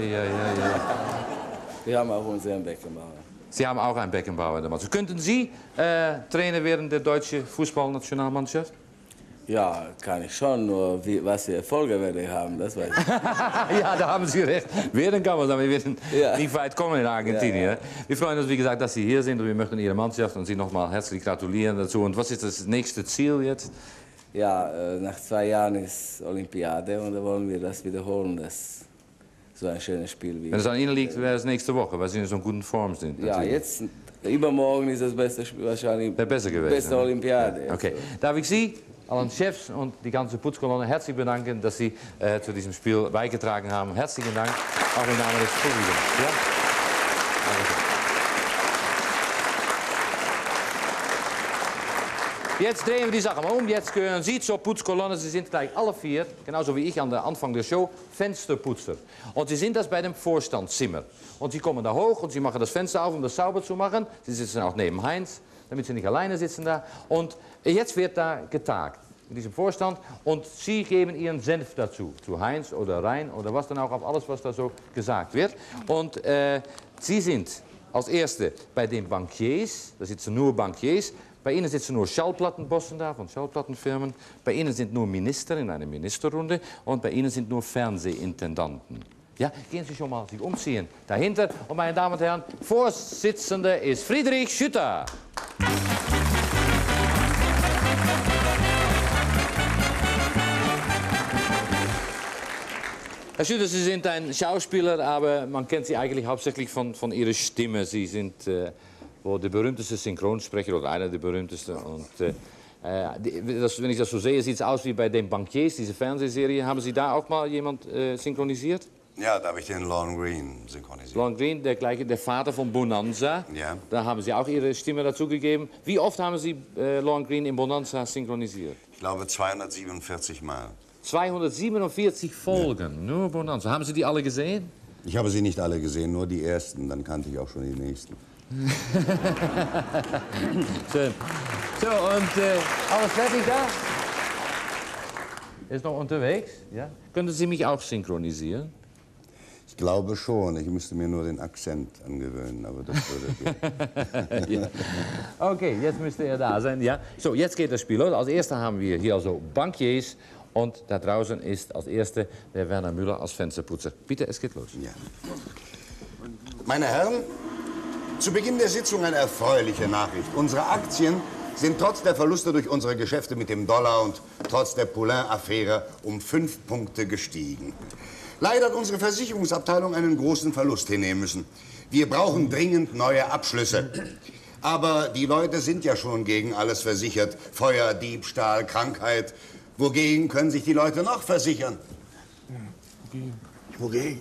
Wir haben auch unseren Beckenbauer. Sie haben auch einen Beckenbauer. Also könnten Sie Trainer werden der deutschen Fußballnationalmannschaft? Ja, kann ich schon, nur was für Erfolge werde ich haben, das weiß ich. Ja, da haben Sie recht. Werden kann man, aber wir werden nicht weit kommen in Argentinien. Ja, ja. Wir freuen uns, wie gesagt, dass Sie hier sind und wir möchten Ihre Mannschaft und Sie nochmal herzlich gratulieren dazu. Und was ist das nächste Ziel jetzt? Ja, nach 2 Jahren ist Olympiade und da wollen wir das wiederholen, das so ein schönes Spiel wie. Wenn es an Ihnen liegt, wäre es nächste Woche, weil Sie in so guten Form sind. Ja, natürlich. jetzt, übermorgen ist das beste Spiel wahrscheinlich. Wäre besser gewesen. Beste Olympiade. Ja. Okay. Darf ich Sie, allen Chefs und die ganze Putzkolonne herzlich bedanken, dass Sie zu diesem Spiel beigetragen haben. Herzlichen Dank, auch im Namen des Publikums. Ja? Jetzt drehen wir die Sache mal um. Jetzt gehören Sie zur Putzkolonne. Sie sind gleich alle 4, genauso wie ich an der Anfang der Show, Fensterputzer. Und Sie sind das bei dem Vorstandszimmer. Und Sie kommen da hoch und Sie machen das Fenster auf, um das sauber zu machen. Sie sitzen auch neben Heinz, damit Sie nicht alleine sitzen da. Und jetzt wird da getagt, in diesem Vorstand. Und Sie geben Ihren Senf dazu, zu Heinz oder Rein oder was dann auch, auf alles, was da so gesagt wird. Und Sie sind als Erste bei den Bankiers, da sitzen nur Bankiers. Bei Ihnen sitzen nur Schallplattenbossen da, von Schallplattenfirmen. Bei Ihnen sind nur Minister in einer Ministerrunde. Und bei Ihnen sind nur Fernsehintendanten. Ja, gehen Sie schon mal sich umziehen. Dahinter, und meine Damen und Herren, Vorsitzender ist Friedrich Schütter. Herr Schütter, Sie sind ein Schauspieler, aber man kennt Sie eigentlich hauptsächlich von Ihrer Stimme. Sie sind wohl der berühmteste Synchronsprecher oder einer der berühmtesten. Und wenn ich das so sehe, sieht es aus wie bei den Bankiers, diese Fernsehserie. Haben Sie da auch mal jemand synchronisiert? Ja, da habe ich den Lon Green synchronisiert. Lon Green, der Vater von Bonanza. Ja. Da haben Sie auch Ihre Stimme dazugegeben. Wie oft haben Sie Lon Green in Bonanza synchronisiert? Ich glaube 247 Mal. 247 Folgen, nur Bonanza. Haben Sie die alle gesehen? Ich habe sie nicht alle gesehen, nur die ersten. Dann kannte ich auch schon die nächsten. Schön. So, und alles fertig da? Ist noch unterwegs? Ja? Könnten Sie mich auch synchronisieren? Ich glaube schon. Ich müsste mir nur den Akzent angewöhnen, aber das würde gehen. Ja. Okay, jetzt müsste er da sein. Ja. So, jetzt geht das Spiel los. Als Erste haben wir hier also Bankiers und da draußen ist als Erste der Werner Müller als Fensterputzer. Bitte, es geht los. Ja. Meine Herren, zu Beginn der Sitzung eine erfreuliche Nachricht. Unsere Aktien sind trotz der Verluste durch unsere Geschäfte mit dem Dollar und trotz der Poulain-Affäre um 5 Punkte gestiegen. Leider hat unsere Versicherungsabteilung einen großen Verlust hinnehmen müssen. Wir brauchen dringend neue Abschlüsse. Aber die Leute sind ja schon gegen alles versichert. Feuer, Diebstahl, Krankheit. Wogegen können sich die Leute noch versichern? Wogegen?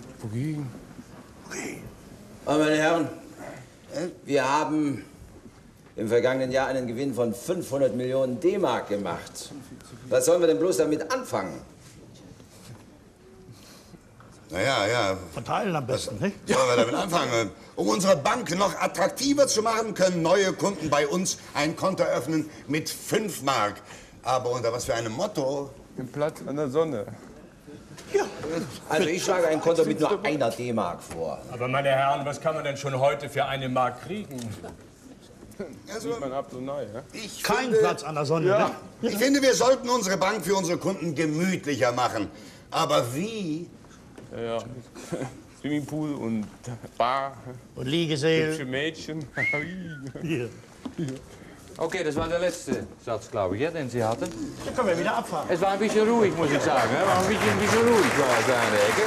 Aber meine Herren, wir haben im vergangenen Jahr einen Gewinn von 500 Millionen D-Mark gemacht. Was sollen wir denn bloß damit anfangen? Ja. Verteilen am besten, nicht? Sollen wir damit anfangen? Um unsere Bank noch attraktiver zu machen, können neue Kunden bei uns ein Konto öffnen mit 5 Mark. Aber unter was für einem Motto? Im Platz an der Sonne. Ja. Also ich schlage ein Konto mit nur einer D-Mark vor. Aber meine Herren, was kann man denn schon heute für 1 Mark kriegen? Also, man ab so neu, ja? Kein Platz an der Sonne, ja. ne? Ich finde, wir sollten unsere Bank für unsere Kunden gemütlicher machen. Aber wie? Ja. Swimmingpool und Bar. Und Liegesäle. Hübsche Mädchen. Hier. Okay, das war der letzte Satz, glaube ich, ja, den Sie hatten. Dann können wir wieder abfahren. Es war ein bisschen ruhig, muss ich sagen. Es war ein bisschen ruhig, war es eine Ecke.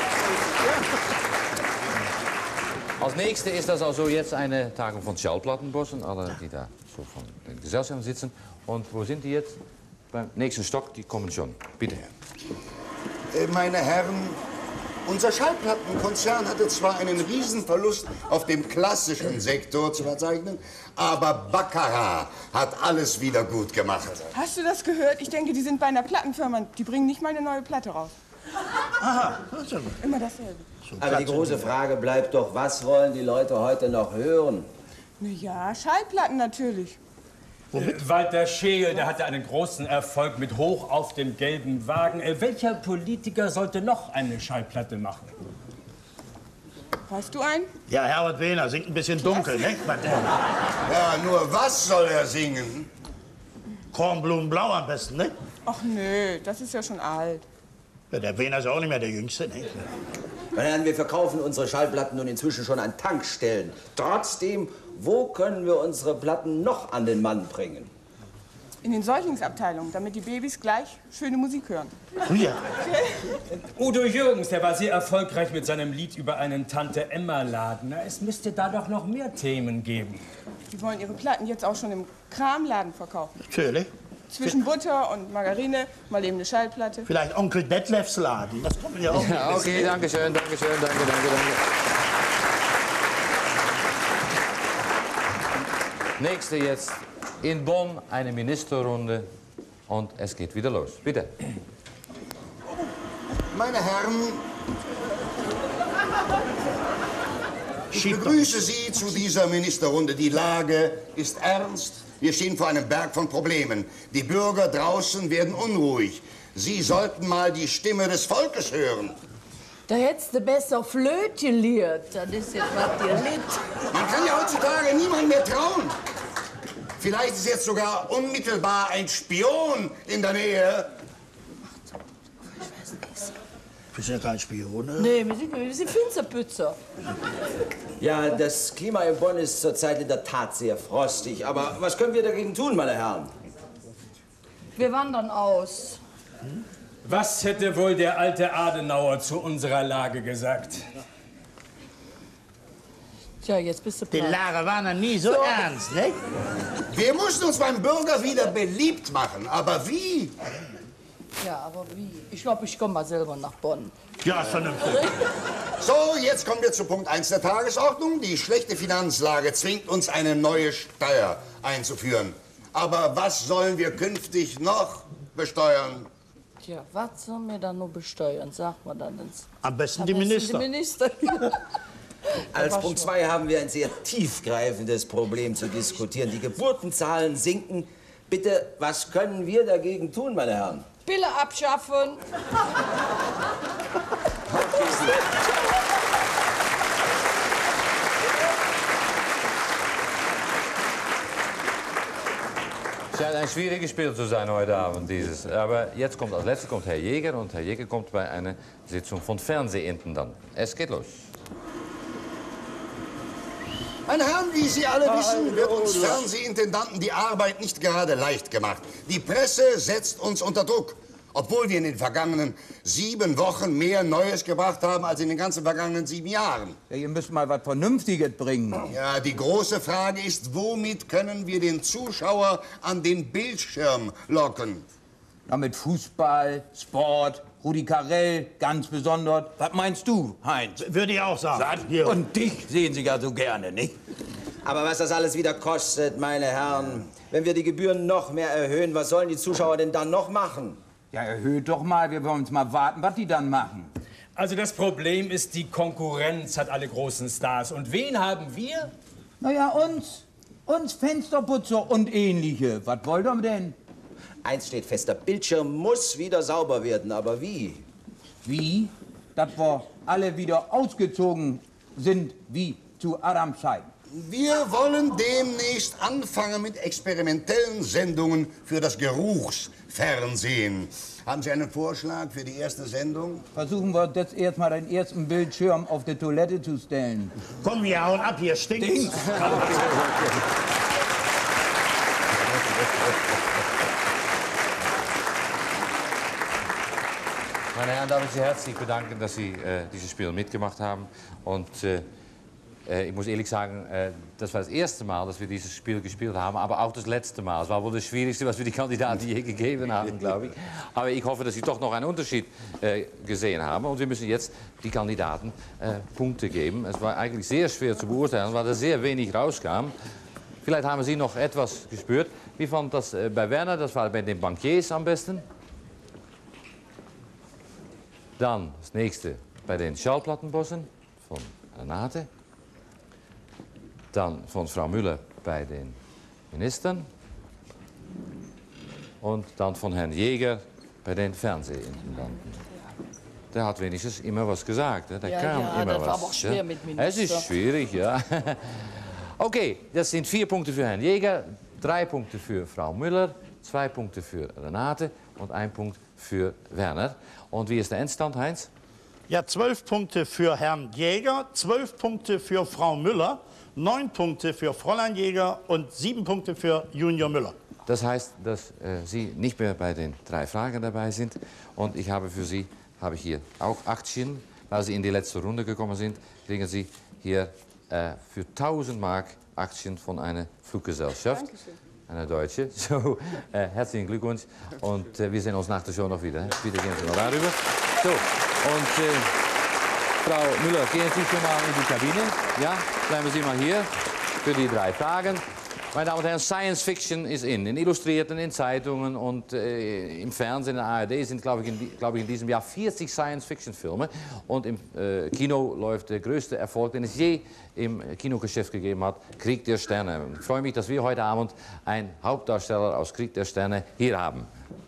Als nächste ist das also jetzt eine Tagung von Schallplattenbossen, alle die da so von den Gesellschaften sitzen. Und wo sind die jetzt? Beim nächsten Stock, die kommen schon. Bitte. Meine Herren, unser Schallplattenkonzern hatte zwar einen Riesenverlust auf dem klassischen Sektor zu verzeichnen, aber Baccarat hat alles wieder gut gemacht. Hast du das gehört? Ich denke, die sind bei einer Plattenfirma. Die bringen nicht mal eine neue Platte raus. Aha, das ist ja gut. Immer dasselbe. Aber die große Frage bleibt doch, was wollen die Leute heute noch hören? Na ja, Schallplatten natürlich. Walter Scheel, der hatte einen großen Erfolg mit Hoch auf dem gelben Wagen. Welcher Politiker sollte noch eine Schallplatte machen? Hast du einen? Ja, Herbert Wehner singt ein bisschen dunkel, ne? Ja, nur was soll er singen? Kornblumenblau am besten, ne? Ach nö, das ist ja schon alt. Ja, der Wehner ist ja auch nicht mehr der Jüngste, ne? Meine Herren, wir verkaufen unsere Schallplatten nun inzwischen schon an Tankstellen. Trotzdem, wo können wir unsere Platten noch an den Mann bringen? In den Säuglingsabteilungen, damit die Babys gleich schöne Musik hören. Ja. Udo Jürgens, der war sehr erfolgreich mit seinem Lied über einen Tante-Emma-Laden. Na, es müsste da doch noch mehr Themen geben. Die wollen ihre Platten jetzt auch schon im Kramladen verkaufen. Natürlich. Zwischen Butter und Margarine mal eben eine Schallplatte. Vielleicht Onkel Detlefs Laden, das kommt ja auch. Ja, okay, danke schön, danke. Nächste jetzt in Bonn eine Ministerrunde und es geht wieder los. Bitte. Meine Herren, ich begrüße Sie zu dieser Ministerrunde. Die Lage ist ernst. Wir stehen vor einem Berg von Problemen. Die Bürger draußen werden unruhig. Sie sollten mal die Stimme des Volkes hören. Da hättest du besser Flötchen liert. Das ist jetzt was dir litt. Man kann ja heutzutage niemand mehr trauen. Vielleicht ist jetzt sogar unmittelbar ein Spion in der Nähe. Wir sind ja kein Spion, ne? Nee, wir sind Finsterpützer. Ja, das Klima in Bonn ist zurzeit in der Tat sehr frostig. Aber was können wir dagegen tun, meine Herren? Wir wandern aus. Was hätte wohl der alte Adenauer zu unserer Lage gesagt? Tja, jetzt bist du Die Lage war noch nie so ernst, ne? Wir mussten uns beim Bürger wieder beliebt machen. Aber wie? Ja, aber wie? Ich glaube, ich komme mal selber nach Bonn. Ja, vernünftig. So, jetzt kommen wir zu Punkt 1 der Tagesordnung. Die schlechte Finanzlage zwingt uns, eine neue Steuer einzuführen. Aber was sollen wir künftig noch besteuern? Tja, was sollen wir dann nur besteuern? Sag mal dann ins. Am besten die Minister. Die Minister. Als Punkt 2 haben wir ein sehr tiefgreifendes Problem zu diskutieren. Die Geburtenzahlen sinken. Bitte, was können wir dagegen tun, meine Herren? Pille abschaffen. Scheint ein schwieriges Spiel zu sein heute Abend, dieses. Aber jetzt kommt als letzter kommt Herr Jäger und Herr Jäger kommt bei einer Sitzung von Fernsehintendant. Es geht los. Meine Herren, wie Sie alle wissen, wird uns Fernsehintendanten die Arbeit nicht gerade leicht gemacht. Die Presse setzt uns unter Druck, obwohl wir in den vergangenen 7 Wochen mehr Neues gebracht haben als in den ganzen vergangenen 7 Jahren. Ja, ihr müsst mal was Vernünftiges bringen. Ja, die große Frage ist, womit können wir den Zuschauer an den Bildschirm locken? Na, mit Fußball, Sport, Rudi Carrell, ganz besonders. Was meinst du, Heinz? Würde ich auch sagen. Und dich sehen Sie ja so gerne, nicht? Aber was das alles wieder kostet, meine Herren, wenn wir die Gebühren noch mehr erhöhen, was sollen die Zuschauer denn dann noch machen? Ja, erhöht doch mal. Wir wollen uns mal warten, was die dann machen. Also das Problem ist, die Konkurrenz hat alle großen Stars. Und wen haben wir? Na ja, uns Fensterputzer und Ähnliche. Was wollt ihr denn? Eins steht fest, der Bildschirm muss wieder sauber werden, aber wie? Wie? Dass wir alle wieder ausgezogen sind wie zu Adams Zeit. Wir wollen demnächst anfangen mit experimentellen Sendungen für das Geruchsfernsehen. Haben Sie einen Vorschlag für die erste Sendung? Versuchen wir jetzt erstmal den ersten Bildschirm auf die Toilette zu stellen. Komm, wir hauen ab, hier stinkt. Meine Herren, darf ich Sie herzlich bedanken, dass Sie dieses Spiel mitgemacht haben. Und ich muss ehrlich sagen, das war das erste Mal, dass wir dieses Spiel gespielt haben, aber auch das letzte Mal. Es war wohl das Schwierigste, was wir die Kandidaten je gegeben haben, glaube ich. Aber ich hoffe, dass Sie doch noch einen Unterschied gesehen haben. Und wir müssen jetzt die Kandidaten Punkte geben. Es war eigentlich sehr schwer zu beurteilen, weil da sehr wenig rauskam. Vielleicht haben Sie noch etwas gespürt. Wie fand das bei Werner? Das war bei den Bankiers am besten. Dann das nächste bei den Schallplattenbossen von Renate. Dann von Frau Müller bei den Ministern. Und dann von Herrn Jäger bei den Fernsehintendanten. Der hat wenigstens immer was gesagt. Der kam immer das was. war aber auch schwer mit Minister. Es ist schwierig, ja. Okay, das sind 4 Punkte für Herrn Jäger, 3 Punkte für Frau Müller, 2 Punkte für Renate und 1 Punkt für Werner. Und wie ist der Endstand, Heinz? Ja, 12 Punkte für Herrn Jäger, 12 Punkte für Frau Müller, 9 Punkte für Fräulein Jäger und 7 Punkte für Junior Müller. Das heißt, dass Sie nicht mehr bei den 3 Fragen dabei sind. Und ich habe für Sie hier auch Aktien. Weil Sie in die letzte Runde gekommen sind, kriegen Sie hier für 1000 Mark Aktien von einer Fluggesellschaft. Dankeschön. Eine deutsche. So, herzlichen Glückwunsch. Und wir sehen uns nach der Show noch wieder. Bitte gehen Sie noch darüber. So, und Frau Müller, gehen Sie schon mal in die Kabine. Ja, bleiben Sie mal hier für die 3 Fragen. Meine Damen und Herren, Science Fiction ist in Illustrierten, in Zeitungen und im Fernsehen, in der ARD sind, glaube ich, in diesem Jahr 40 Science-Fiction-Filme. Und im Kino läuft der größte Erfolg, den es je im Kinogeschäft gegeben hat, Krieg der Sterne. Ich freue mich, dass wir heute Abend einen Hauptdarsteller aus Krieg der Sterne hier haben.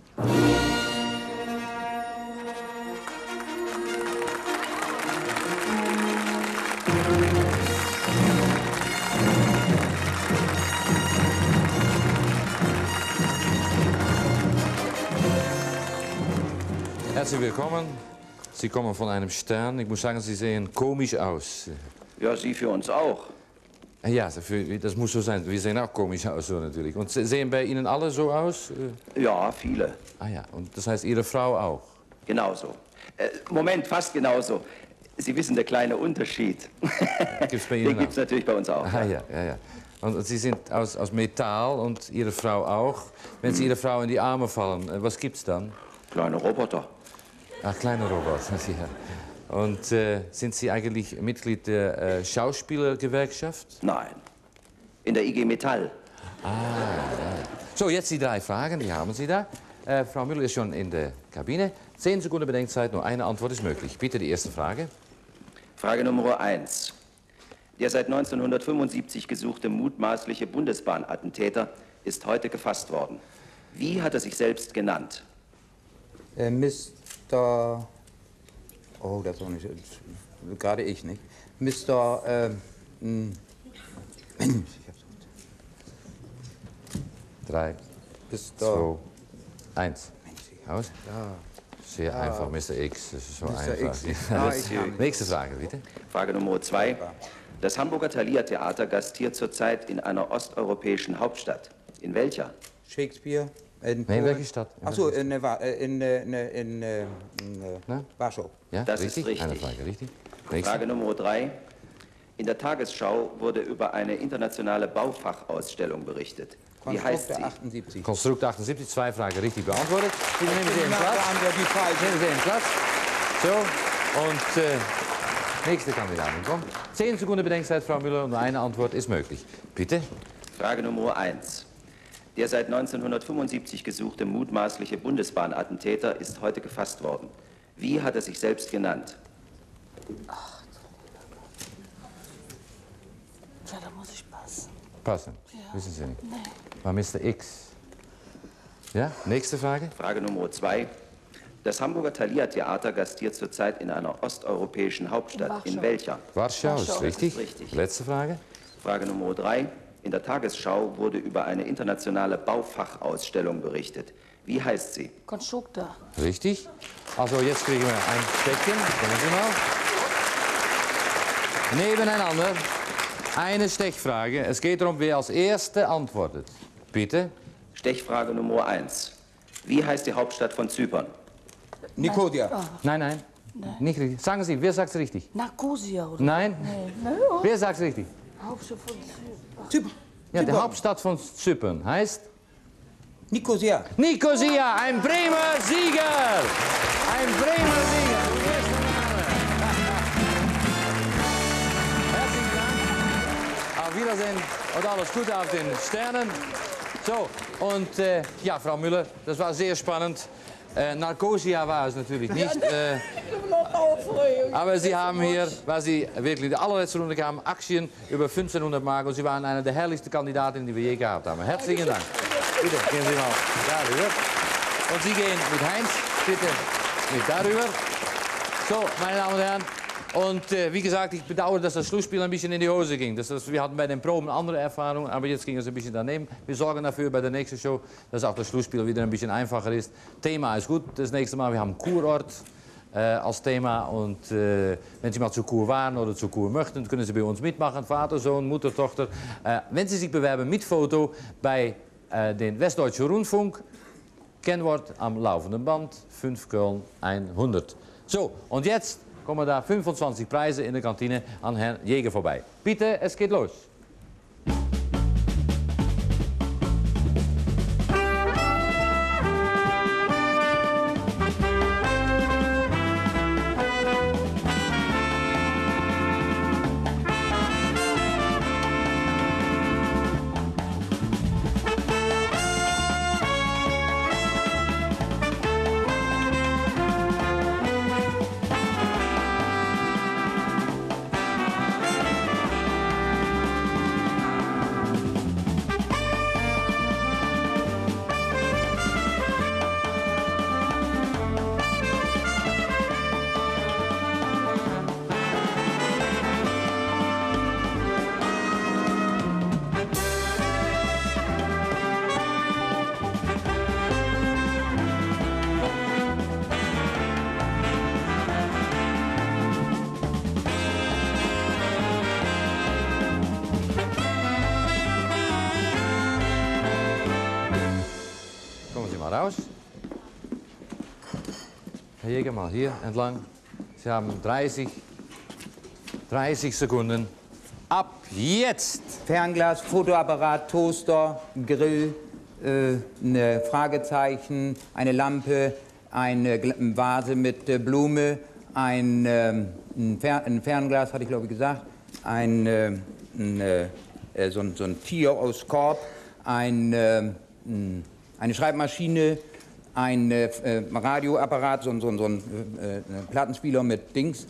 Herzlich willkommen. Sie kommen von einem Stern. Ich muss sagen, Sie sehen komisch aus. Ja, Sie für uns auch. Ja, das muss so sein. Wir sehen auch komisch aus, so natürlich. Und sehen bei Ihnen alle so aus? Ja, viele. Ah ja, und das heißt Ihre Frau auch? Genauso. Moment, fast genauso. Sie wissen, der kleine Unterschied. Gibt's bei Ihnen Den gibt's natürlich bei uns auch. Ah ja, ja, ja. Und Sie sind aus Metall und Ihre Frau auch. Wenn Sie Ihre Frau in die Arme fallen, was gibt's dann? Kleine Roboter. Ach, kleine Roboter, ja. Und sind Sie eigentlich Mitglied der Schauspielergewerkschaft? Nein. In der IG Metall. Ah, ja. So, jetzt die 3 Fragen, die haben Sie da. Frau Müller ist schon in der Kabine. 10 Sekunden Bedenkzeit, nur eine Antwort ist möglich. Bitte die erste Frage. Frage Nummer 1. Der seit 1975 gesuchte mutmaßliche Bundesbahnattentäter ist heute gefasst worden. Wie hat er sich selbst genannt? Mr. Oh, das auch nicht. Gerade ich, nicht? Mr. 3, Bis da. 2, 1. Aus? Sehr einfach, Mr. X. Das ist so Mr. einfach. X. Ja, ich kann nicht. Nächste Frage, bitte. Frage Nummer 2. Das Hamburger Thalia Theater gastiert zurzeit in einer osteuropäischen Hauptstadt. In welcher? Shakespeare. In welche Stadt? Achso, in Warschau. Ja, Das richtig? ist richtig. Eine Frage, richtig. Nächste. Frage Nummer 3. In der Tagesschau wurde über eine internationale Baufachausstellung berichtet. Wie heißt sie? 78. Konstrukt 78, 2 Fragen richtig beantwortet. Sie nehmen Sie den Platz. Nehmen Sie den Platz. So, und nächste Kandidatin, komm. 10 Sekunden Bedenkzeit, Frau Müller, und eine Antwort ist möglich. Bitte. Frage Nummer 1. Der seit 1975 gesuchte mutmaßliche Bundesbahnattentäter ist heute gefasst worden. Wie hat er sich selbst genannt? Ja, da muss ich passen. Passen. Ja. Wissen Sie nicht. Nee. War Mr. X. Ja, nächste Frage. Frage Nummer 2. Das Hamburger Thalia Theater gastiert zurzeit in einer osteuropäischen Hauptstadt. Warschau. In welcher? Warschau ist richtig. Das ist richtig. Letzte Frage. Frage Nummer 3. In der Tagesschau wurde über eine internationale Baufachausstellung berichtet. Wie heißt sie? Konstruktor. Richtig. Also jetzt kriegen wir ein Steckchen. Kommen Sie mal. Nebeneinander. Eine Stechfrage. Es geht darum, wer als Erste antwortet. Bitte. Stechfrage Nummer 1. Wie heißt die Hauptstadt von Zypern? Nikosia. Nein, nein. Nicht richtig. Sagen Sie, wer sagt es richtig? Narkosia, oder? Nein. Nee. Wer sagt es richtig? Hauptstadt von Zypern. Ja, die Hauptstadt von Zypern heißt? Nikosia. Nikosia, ein Bremer Sieger! Ein Bremer Sieger! Herzlichen Dank. Auf Wiedersehen und alles Gute auf den Sternen. So, und ja, Frau Müller, das war sehr spannend. Narkosia war es natürlich nicht. Aber Sie haben hier, weil Sie wirklich de allerletzte Runde kamen, Aktien über 1500 Mark. Und Sie waren eine der herrlichsten Kandidatinnen, die wir je gehabt haben. Herzlichen Dank. Bitte, gehen Sie mal darüber. Und Sie gehen mit Heinz, bitte mit darüber. So, meine Damen und Herren. Und wie gesagt, ich bedauere, dass das Schlussspiel ein bisschen in die Hose ging. Wir hatten bei den Proben andere Erfahrungen, aber jetzt ging es ein bisschen daneben. Wir sorgen dafür bei der nächsten Show, dass auch das Schlussspiel wieder ein bisschen einfacher ist. Thema ist gut, das nächste Mal, wir haben Kurort als Thema. Und wenn Sie mal zur Kur waren oder zur Kur möchten, können Sie bei uns mitmachen. Vater, Sohn, Mutter, Tochter. Wenn Sie sich bewerben mit Foto bei den Westdeutschen Rundfunk, Kennwort am laufenden Band, 5 Köln 100. So, und jetzt kommen da 25 Preise in der Kantine an Herrn Jäger vorbei. Bitte, es geht los. Raus. Herr Jäger, mal hier entlang. Sie haben 30 Sekunden. Ab jetzt! Fernglas, Fotoapparat, Toaster, Grill, eine Fragezeichen, eine Lampe, eine Vase mit Blume, ein Fernglas, hatte ich glaube ich gesagt, so ein Tier aus Korb, eine Schreibmaschine, ein Radioapparat, so ein Plattenspieler mit Dings,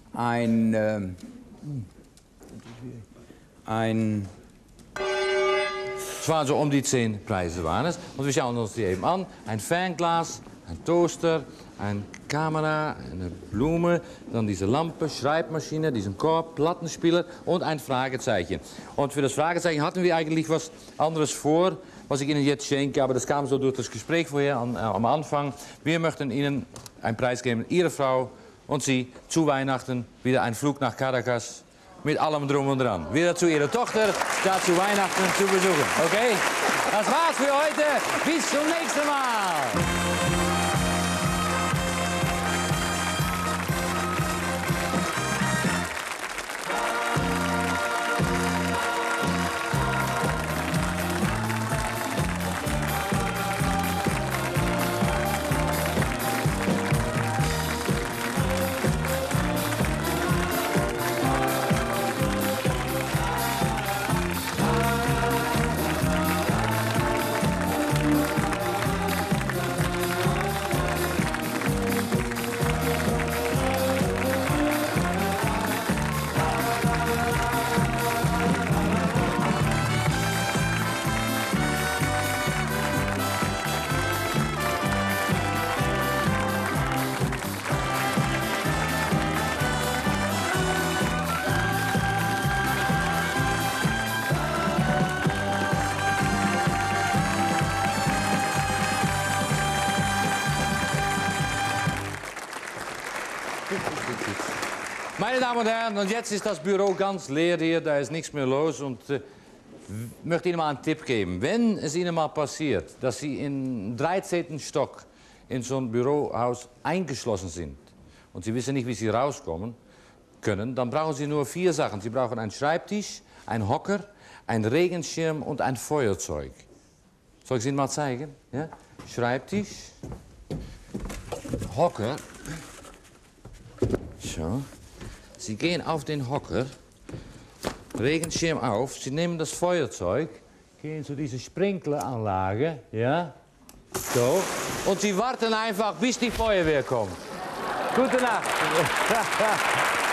Es waren so um die 10 Preise waren es. Und wir schauen uns die eben an. Ein Fernglas, ein Toaster, eine Kamera, eine Blume, dann diese Lampe, Schreibmaschine, diesen Korb, Plattenspieler und ein Fragezeichen. Und für das Fragezeichen hatten wir eigentlich was anderes vor. was ich Ihnen jetzt schenke, aber das kam so durch das Gespräch vorher am Anfang. Wir möchten Ihnen einen Preis geben, Ihre Frau und Sie, zu Weihnachten wieder ein Flug nach Caracas mit allem drum und dran. Wieder zu Ihrer Tochter, da zu Weihnachten zu besuchen. Okay? Das war's für heute. Bis zum nächsten Mal. Meine Damen und Herren, und jetzt ist das Büro ganz leer hier, da ist nichts mehr los. Und ich möchte Ihnen mal einen Tipp geben. Wenn es Ihnen mal passiert, dass Sie im 13. Stock in so ein Bürohaus eingeschlossen sind und Sie wissen nicht, wie Sie rauskommen können, dann brauchen Sie nur 4 Sachen. Sie brauchen einen Schreibtisch, einen Hocker, einen Regenschirm und ein Feuerzeug. Soll ich es Ihnen mal zeigen? Ja? Schreibtisch, Hocker. So. Sie gehen auf den Hocker, Regenschirm auf, Sie nehmen das Feuerzeug, gehen zu dieser Sprinkleranlage, ja, so, und Sie warten einfach, bis die Feuerwehr kommt. Gute Nacht.